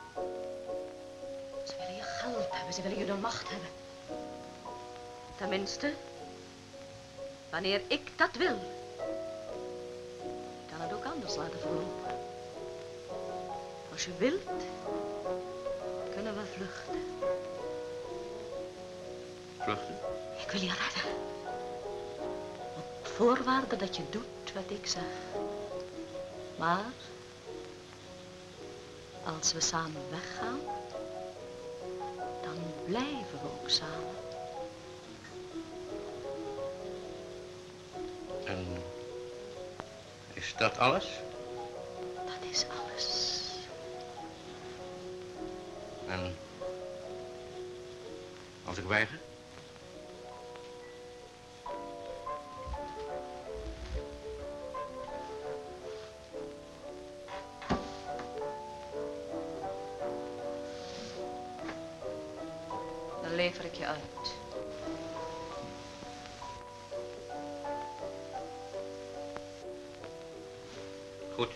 Ze willen je geld hebben, ze willen je de macht hebben. Tenminste, wanneer ik dat wil. Ik kan het ook anders laten verlopen. Als je wilt, kunnen we vluchten. Vluchten? Ik wil je redden. Op voorwaarde dat je doet wat ik zeg. Maar als we samen weggaan, dan blijven we ook samen. En is dat alles? Dat is alles. En als ik weiger? Dan lever ik je uit. Goed.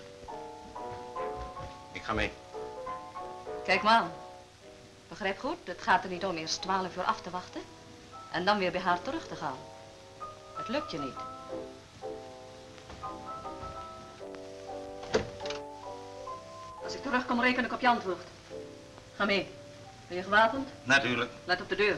Ik ga mee. Kijk maar aan. Begrijp goed, het gaat er niet om eerst twaalf uur af te wachten en dan weer bij haar terug te gaan. Het lukt je niet. Als ik terugkom, reken ik op je antwoord. Ga mee. Ben je gewapend? Natuurlijk. Let op de deur.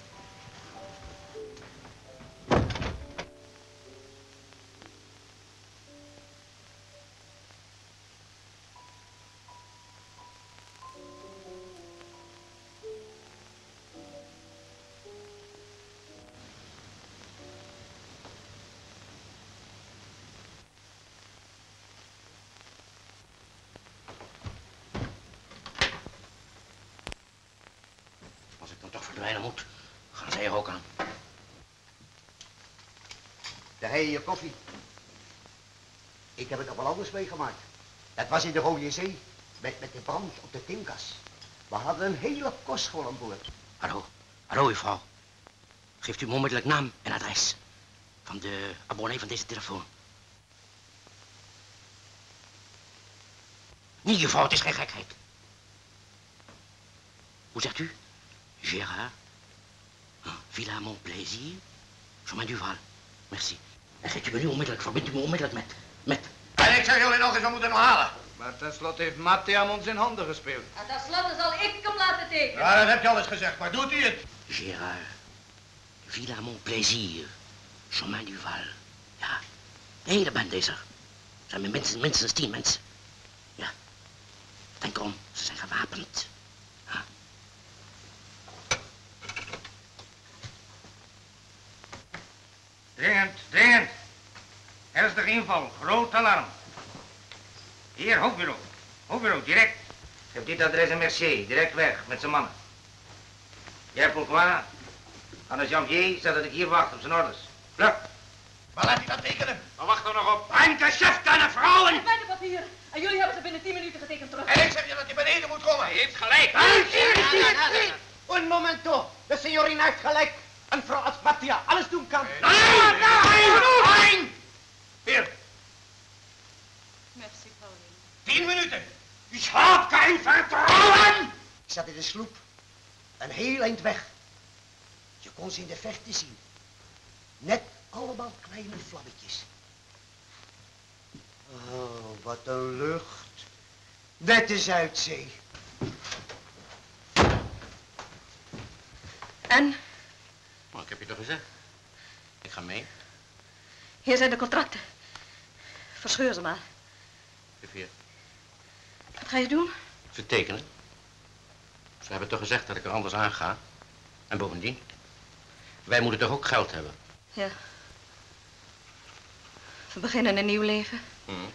Als ik dan toch verdwijnen moet, gaan zij er ook aan. Daar heb je je koffie. Ik heb het nog wel anders meegemaakt. Dat was in de Rode Zee, met, met de brand op de Tinkas. We hadden een hele kostschool aan boord. Hallo, hallo mevrouw. Geeft u me onmiddellijk naam en adres van de abonnee van deze telefoon. Nee, mevrouw, het is geen gekheid. Hoe zegt u? Gérard, Villa Mon Plaisir, Chemin du Val. Merci. En geeft u me nu onmiddellijk, verbindt u me onmiddellijk met, met... En ik zeg jullie nog eens, we moeten hem halen. Maar tenslotte heeft Matthea ons in handen gespeeld. En tenslotte zal ik hem laten tekenen. Ja, dat heb je al eens gezegd, maar doet u het? Gérard, Villa Mon Plaisir, Chemin du Val. Ja, de hele band is er. Zijn er minstens, minstens tien mensen. Ja, denk erom, ze zijn gewapend. Ja. Dringend, dringend. Ernstig inval, groot alarm. Hier, hoofdbureau. Hoofdbureau, direct. Geef dit adres aan Mercier, direct weg, met zijn mannen. Jij, Pourquoi, aan de janvier, zet dat ik hier wacht op zijn orders. Vlug. Maar laat hij dat tekenen? We wachten nog op. Ein Geschäft, keine Frauen! Ik ben de papier. En jullie hebben ze binnen tien minuten getekend terug. En ik zeg je dat hij beneden moet komen. Hij heeft gelijk. Un momento. De signorina heeft gelijk. Een vrouw als Mattia alles doen kan. Nein! Hier, Merci, Pauline. tien minuten. Ik heb geen vertrouwen. Ik zat in de sloep, een heel eind weg. Je kon ze in de verte zien. Net allemaal kleine vlammetjes. Oh, wat een lucht. Net de Zuidzee. En? Oh, ik heb je toch gezegd. Ik ga mee. Hier zijn de contracten. Verscheur ze maar. Geef hier. Wat ga je doen? Ze tekenen. Ze hebben toch gezegd dat ik er anders aan ga. En bovendien, wij moeten toch ook geld hebben. Ja. We beginnen een nieuw leven. Hmm.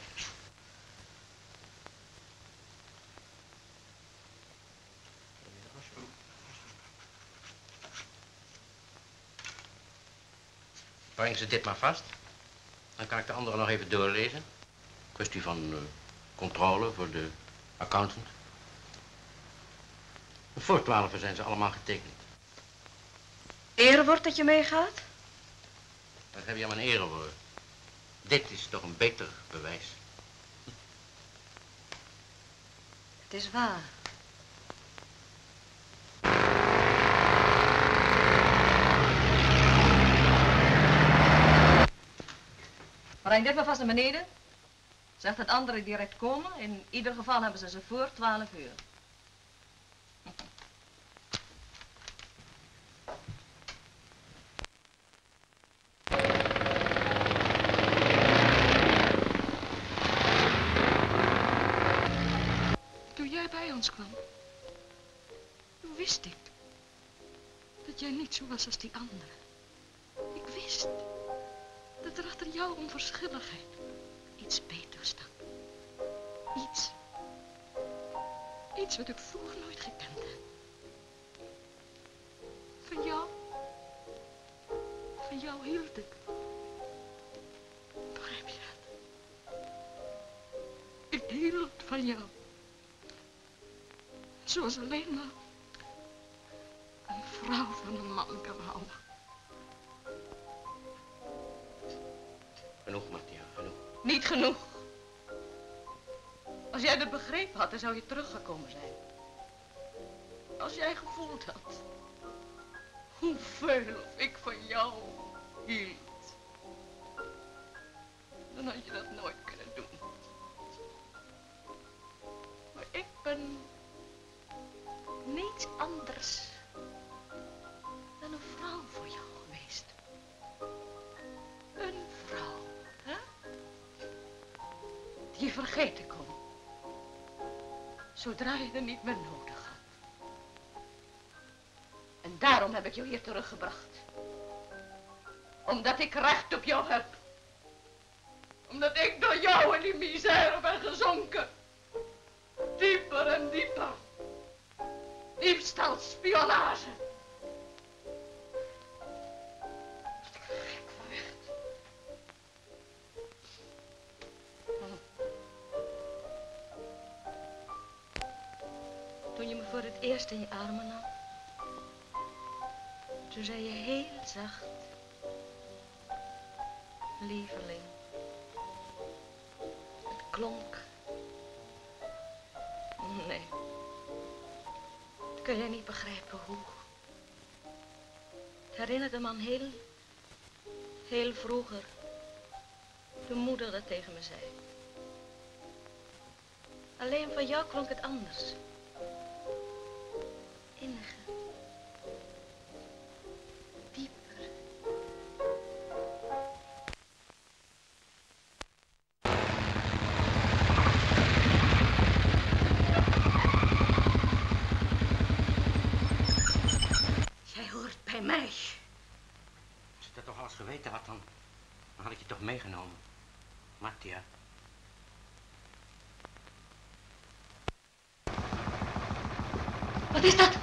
Breng ze dit maar vast. Dan kan ik de andere nog even doorlezen. Kwestie van uh, controle voor de accountant. Voor twaalf zijn ze allemaal getekend. Erewoord dat je meegaat? Dan heb je aan mijn erewoord. Dit is toch een beter bewijs. Het is waar. Breng dit maar vast naar beneden. Zeg dat anderen direct komen. In ieder geval hebben ze ze voor twaalf uur. Toen jij bij ons kwam, toen wist ik dat jij niet zo was als die anderen. Ik wist dat er achter jouw onverschilligheid iets beters stak. Iets. Iets wat ik vroeger nooit gekend heb. Van jou. Van jou hield ik. Begrijp je dat? Ik hield van jou. Zoals alleen maar een vrouw van een man kan houden. Genoeg, Matthea, genoeg. Niet genoeg. Als jij dat begrepen had, dan zou je teruggekomen zijn. Als jij gevoeld had hoeveel ik van jou hield, dan had je dat nooit kunnen doen. Maar ben niets anders dan een vrouw voor jou geweest. Een vrouw, hè? Die je vergeten kon. Zodra je er niet meer nodig had. En daarom heb ik jou hier teruggebracht. Omdat ik recht op jou heb. Omdat ik door jou in die misère ben gezonken. Dieper en dieper. Diefstal, spionage. Gek van echt. Toen je me voor het eerst in je armen nam. Toen zei je heel zacht. Lieveling. Het klonk. Nee. Dat kun jij niet begrijpen hoe. Het herinnerde me aan heel, heel vroeger. De moeder dat tegen me zei. Alleen van jou klonk het anders. Innige. Dieper. Jij hoort bij mij. Als ik dat toch alles geweten had, dan, dan had ik je toch meegenomen. Mattia. Wat is dat?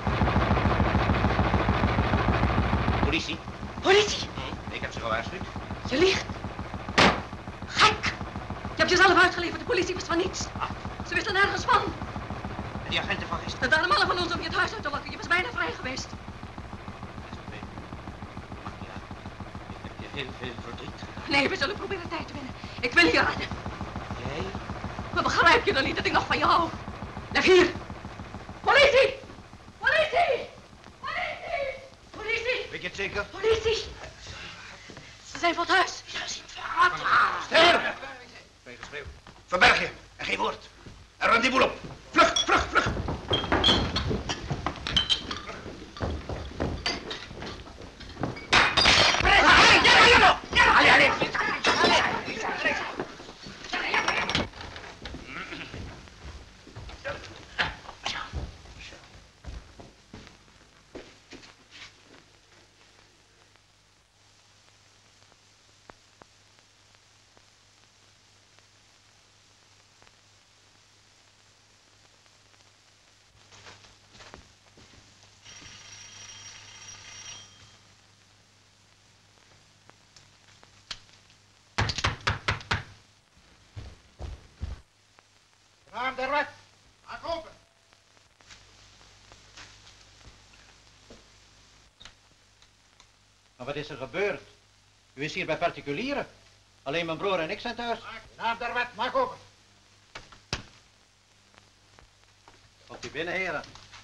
Politie. Politie? Hm, ik heb ze gewaarschuwd. Je liegt. Gek. Je hebt jezelf uitgeleverd. De politie wist van niets. Ze wisten nergens van. En die agenten van gisteren? Dat waren mannen van ons om je het huis uit te lokken. Je was bijna vrij geweest. Mattia, ik heb je heel veel verdriet. Nee, we zullen proberen tijd te winnen. Ik wil je redden. Jij? Maar begrijp je dan niet dat ik nog van je hou? Blijf hier. Politie! Politie! Politie! Politie! Weet je het zeker? Politie! Ze zijn van het huis. Ze zien verraad. Stil! Geen geschreeuw. Verberg je en geen woord. En ruim die boel op. Vlug, vlug, vlug. Raam der wet. Maak open. Maar wat is er gebeurd? U is hier bij particulieren. Alleen mijn broer en ik zijn thuis. Raam der wet. Maak open. Komt u binnen, heren.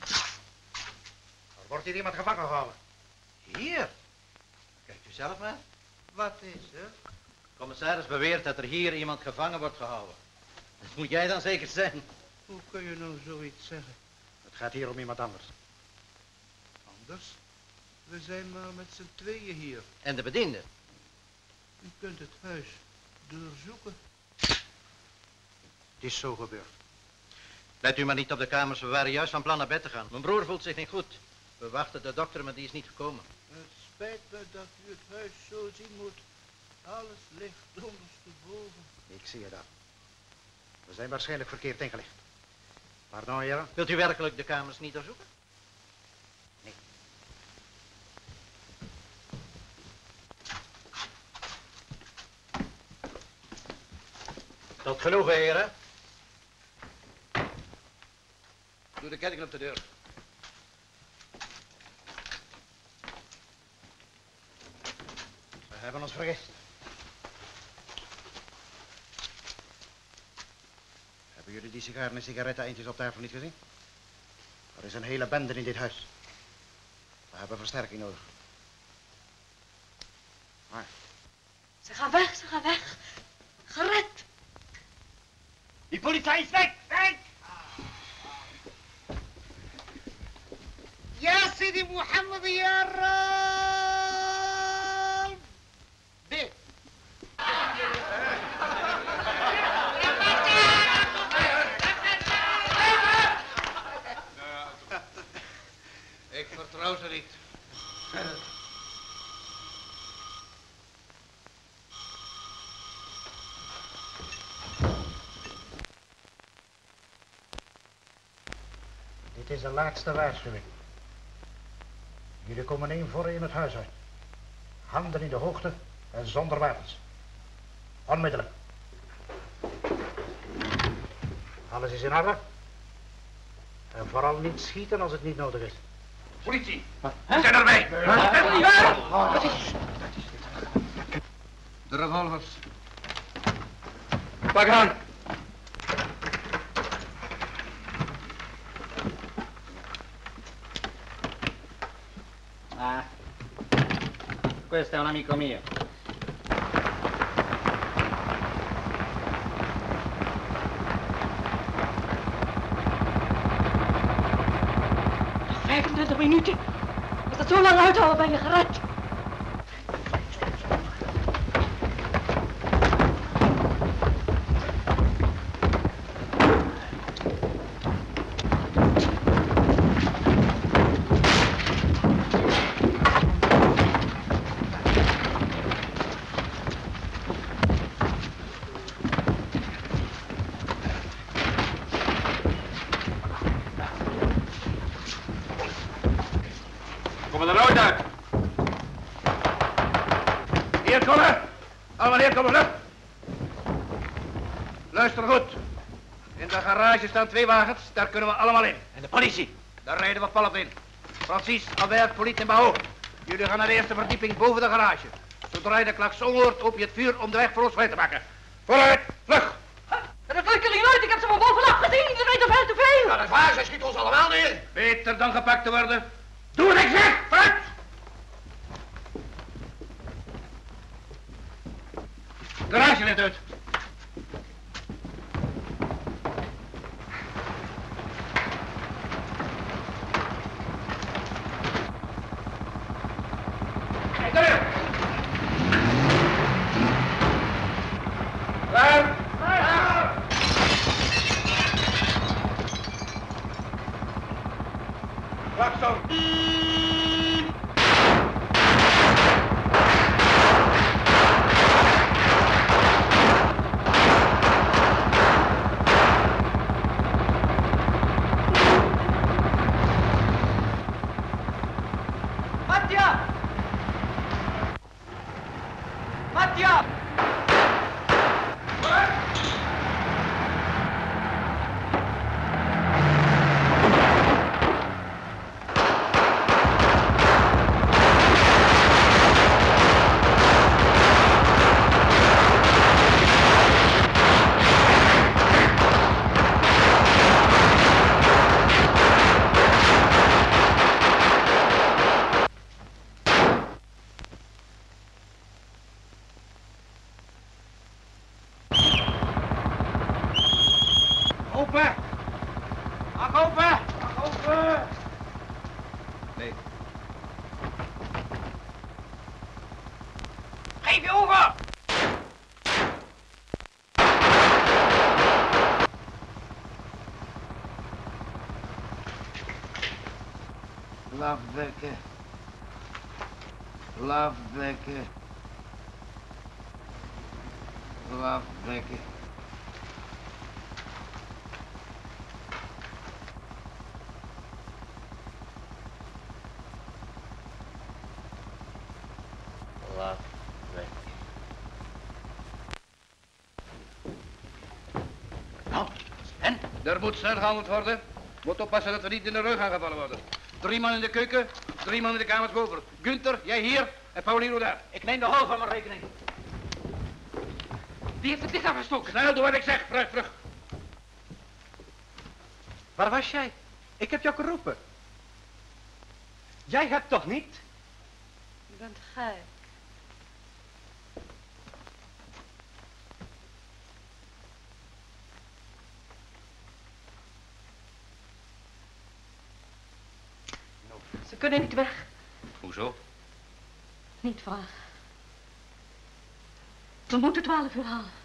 Er wordt hier iemand gevangen gehouden. Hier? Kijkt u zelf maar. Wat is er? De commissaris beweert dat er hier iemand gevangen wordt gehouden. Dat moet jij dan zeker zijn. Hoe kun je nou zoiets zeggen? Het gaat hier om iemand anders. Anders? We zijn maar met z'n tweeën hier. En de bediende? U kunt het huis doorzoeken. Het is zo gebeurd. Let u maar niet op de kamers, we waren juist van plan naar bed te gaan. Mijn broer voelt zich niet goed. We wachten de dokter, maar die is niet gekomen. Het spijt me dat u het huis zo zien moet. Alles ligt ondersteboven. Ik zie je dat. We zijn waarschijnlijk verkeerd ingelicht. Pardon, heren. Wilt u werkelijk de kamers niet doorzoeken? Nee. Tot genoegen, heren. Doe de ketting op de deur. We hebben ons vergist. Hebben jullie die sigaren en sigaretten-eindjes op tafel niet gezien? Er is een hele bende in dit huis. We hebben versterking nodig. Maar. Ze gaan weg, ze gaan weg. Gered. Die politie is weg, weg! سيدي محمد يا رب بيت Ik vertrouw ze niet. Dit is de laatste waarschuwing. Jullie komen één voor één het huis uit. Handen in de hoogte en zonder wapens. Onmiddellijk. Alles is in orde. En vooral niet schieten als het niet nodig is. Politie, we zijn erbij. De revolvers. Pak aan. Ah, questo è un amico mio. vijfentwintig minuten. Als dat zo lang uithouden, ben je gered. Komen er nooit uit. Hier komen. Allemaal hier komen, hè. Luister goed. In de garage staan twee wagens, daar kunnen we allemaal in. En de politie? Daar rijden we pal op in. Francis, Albert, Poliet en Bao. Jullie gaan naar de eerste verdieping boven de garage. Zodra je de klakson hoort, open je het vuur om de weg voor ons vrij te maken. Vooruit, vlug! Dat lukt er niet uit, ik heb ze van bovenaf gezien. Ze weten veel te veel. Ja, dat is waar, zij schiet ons allemaal neer. Beter dan gepakt te worden. Doe wat ik zeg, vooruit! Garage net uit. Kijk daar. Klaar. Klakson. Mattia! Mattia! Open! Mag open! Mag open! Nee. Geef je over! Lafbekken. Lafbekken. Lafbekken. Nou, en? Er moet snel gehandeld worden. Moet oppassen dat we niet in de rug aangevallen worden. Drie man in de keuken, drie man in de kamers boven. Gunther, jij hier en Paulino daar. Ik neem de hal van mijn rekening. Wie heeft het licht afgestoken? Snel, doe wat ik zeg. Vlug, vlug. Waar was jij? Ik heb jou geroepen. Jij hebt toch niet? Je bent gek. Ze kunnen niet weg. Hoezo? Niet vragen. We moeten twaalf uur halen.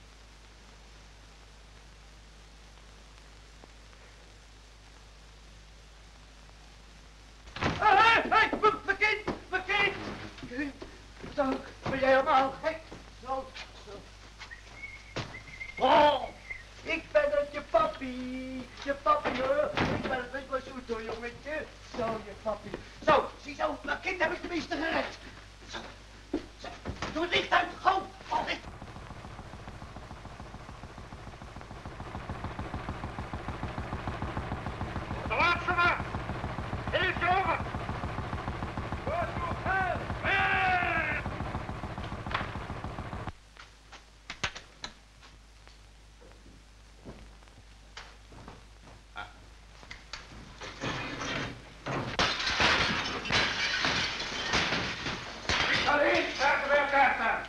Hé, hé, hé, mijn kind, mijn kind. Kind, zo, ben jij helemaal gek? Zo, zo. Oh, ik ben het, je papi. Je papi, hoor. Ik ben het, ik was goed hoor, jongetje. Zo, je papi. Zo, zie zo, mijn kind heb ik tenminste gered. Zo, zo. Doe het licht uit, gauw. Oh, licht. De laatste maar! Heeft je over! Wat nog veel! Alleen, daar bij elkaar staan!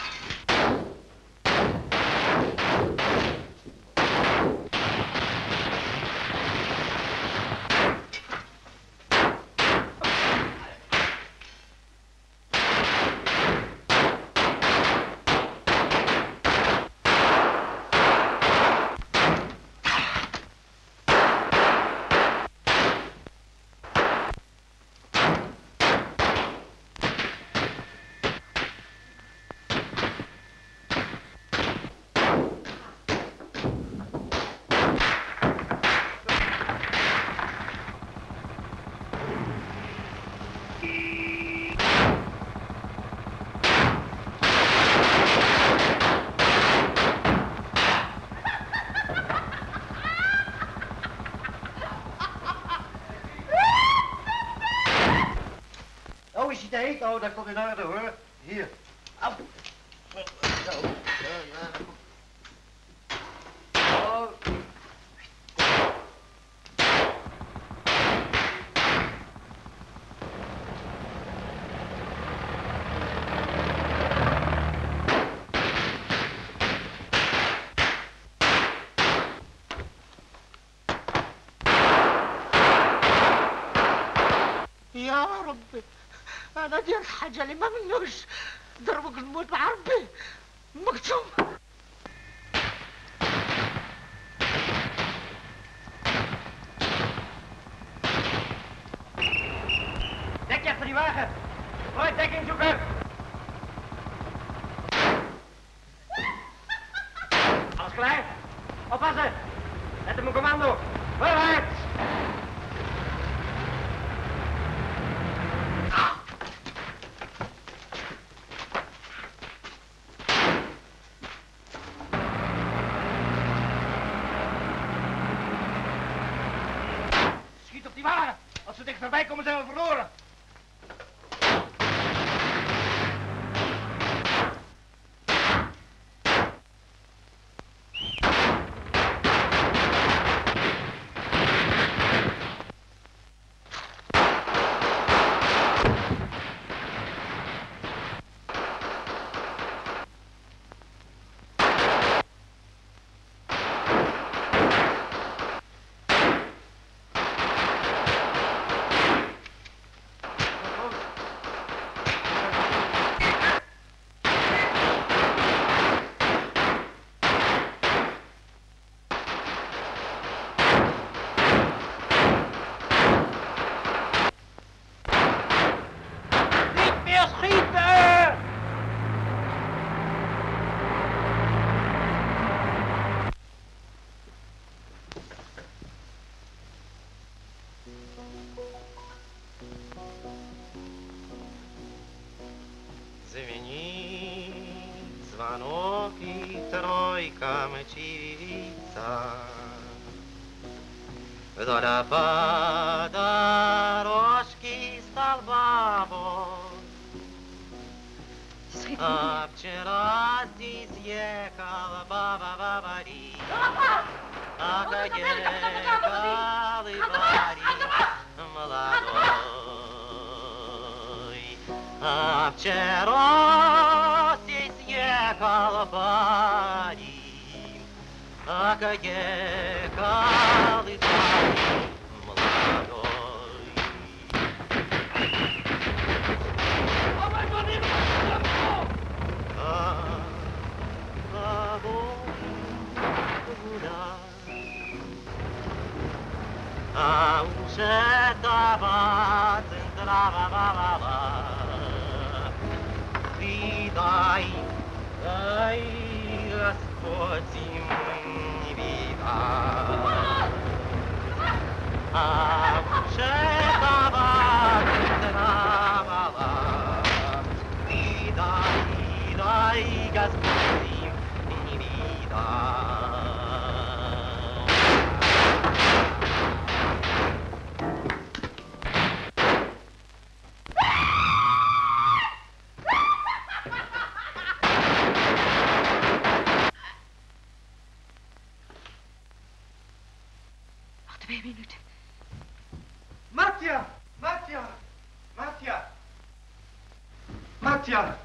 Oh, is hij te heet? Oh, dat komt in orde hoor. Hier. Au. Zo. Ja, ja. Oh. يا ربي انا دي الحاجه اللي ما منوش ضربك الموت مع ربي مكتوم. Dek je achter die wagen! Hoi, dekking zoeken! Alles klaar? Oppassen! Let op mijn commando! Vooruit! Schiet op die wagen! Als we dichterbij komen zijn we verloren! Звенит звонок и тройка мчится вдоль по дорожке столбовой. А вчера здесь ехала баба-бабари, а как ехал и парень молодой. А вчера здесь ехал парень, а как ехал и парень молодой. Shabbat and la la la la la. Vidai, dai, Господи, vidai. А Shabbat and la la la. Vidai, vidai, Господи, vidai. Twee minuten. Matja! Matja! Matja! Matja!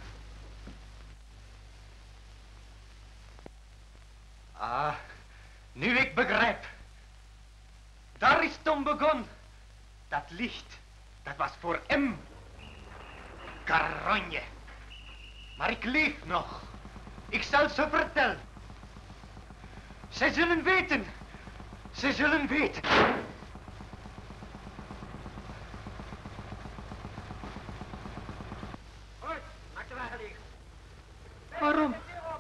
Ah, nu ik begrijp. Daar is Tom begonnen. Dat licht, dat was voor hem. Caronje. Maar ik leef nog. Ik zal ze vertellen. Zij zullen weten. Ze zullen weten. Hoi, maak de wagen leeg. Waarom?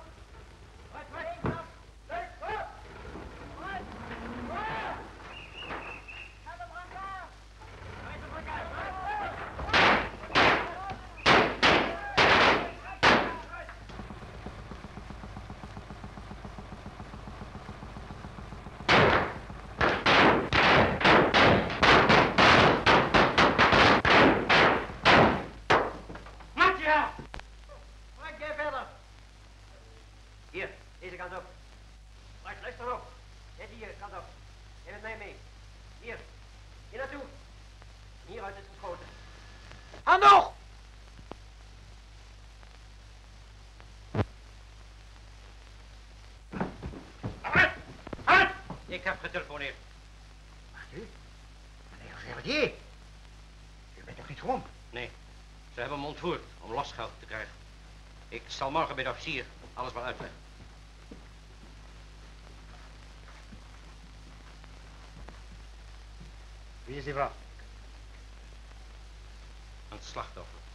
Hier, deze kant op. Wacht, luister op. Net hier, kant op. Jij met mij mee. Hier, hier naartoe. Hieruit is geschoten. Hand hoog! Ik heb getelefoneerd. Wacht u? Meneer Gerdier. U bent toch niet gewoon? Nee, ze hebben hem ontvoerd om losgeld te krijgen. Ik zal morgen bij de officier alles wel uitleggen. Wie is die vrouw? Een slachtoffer.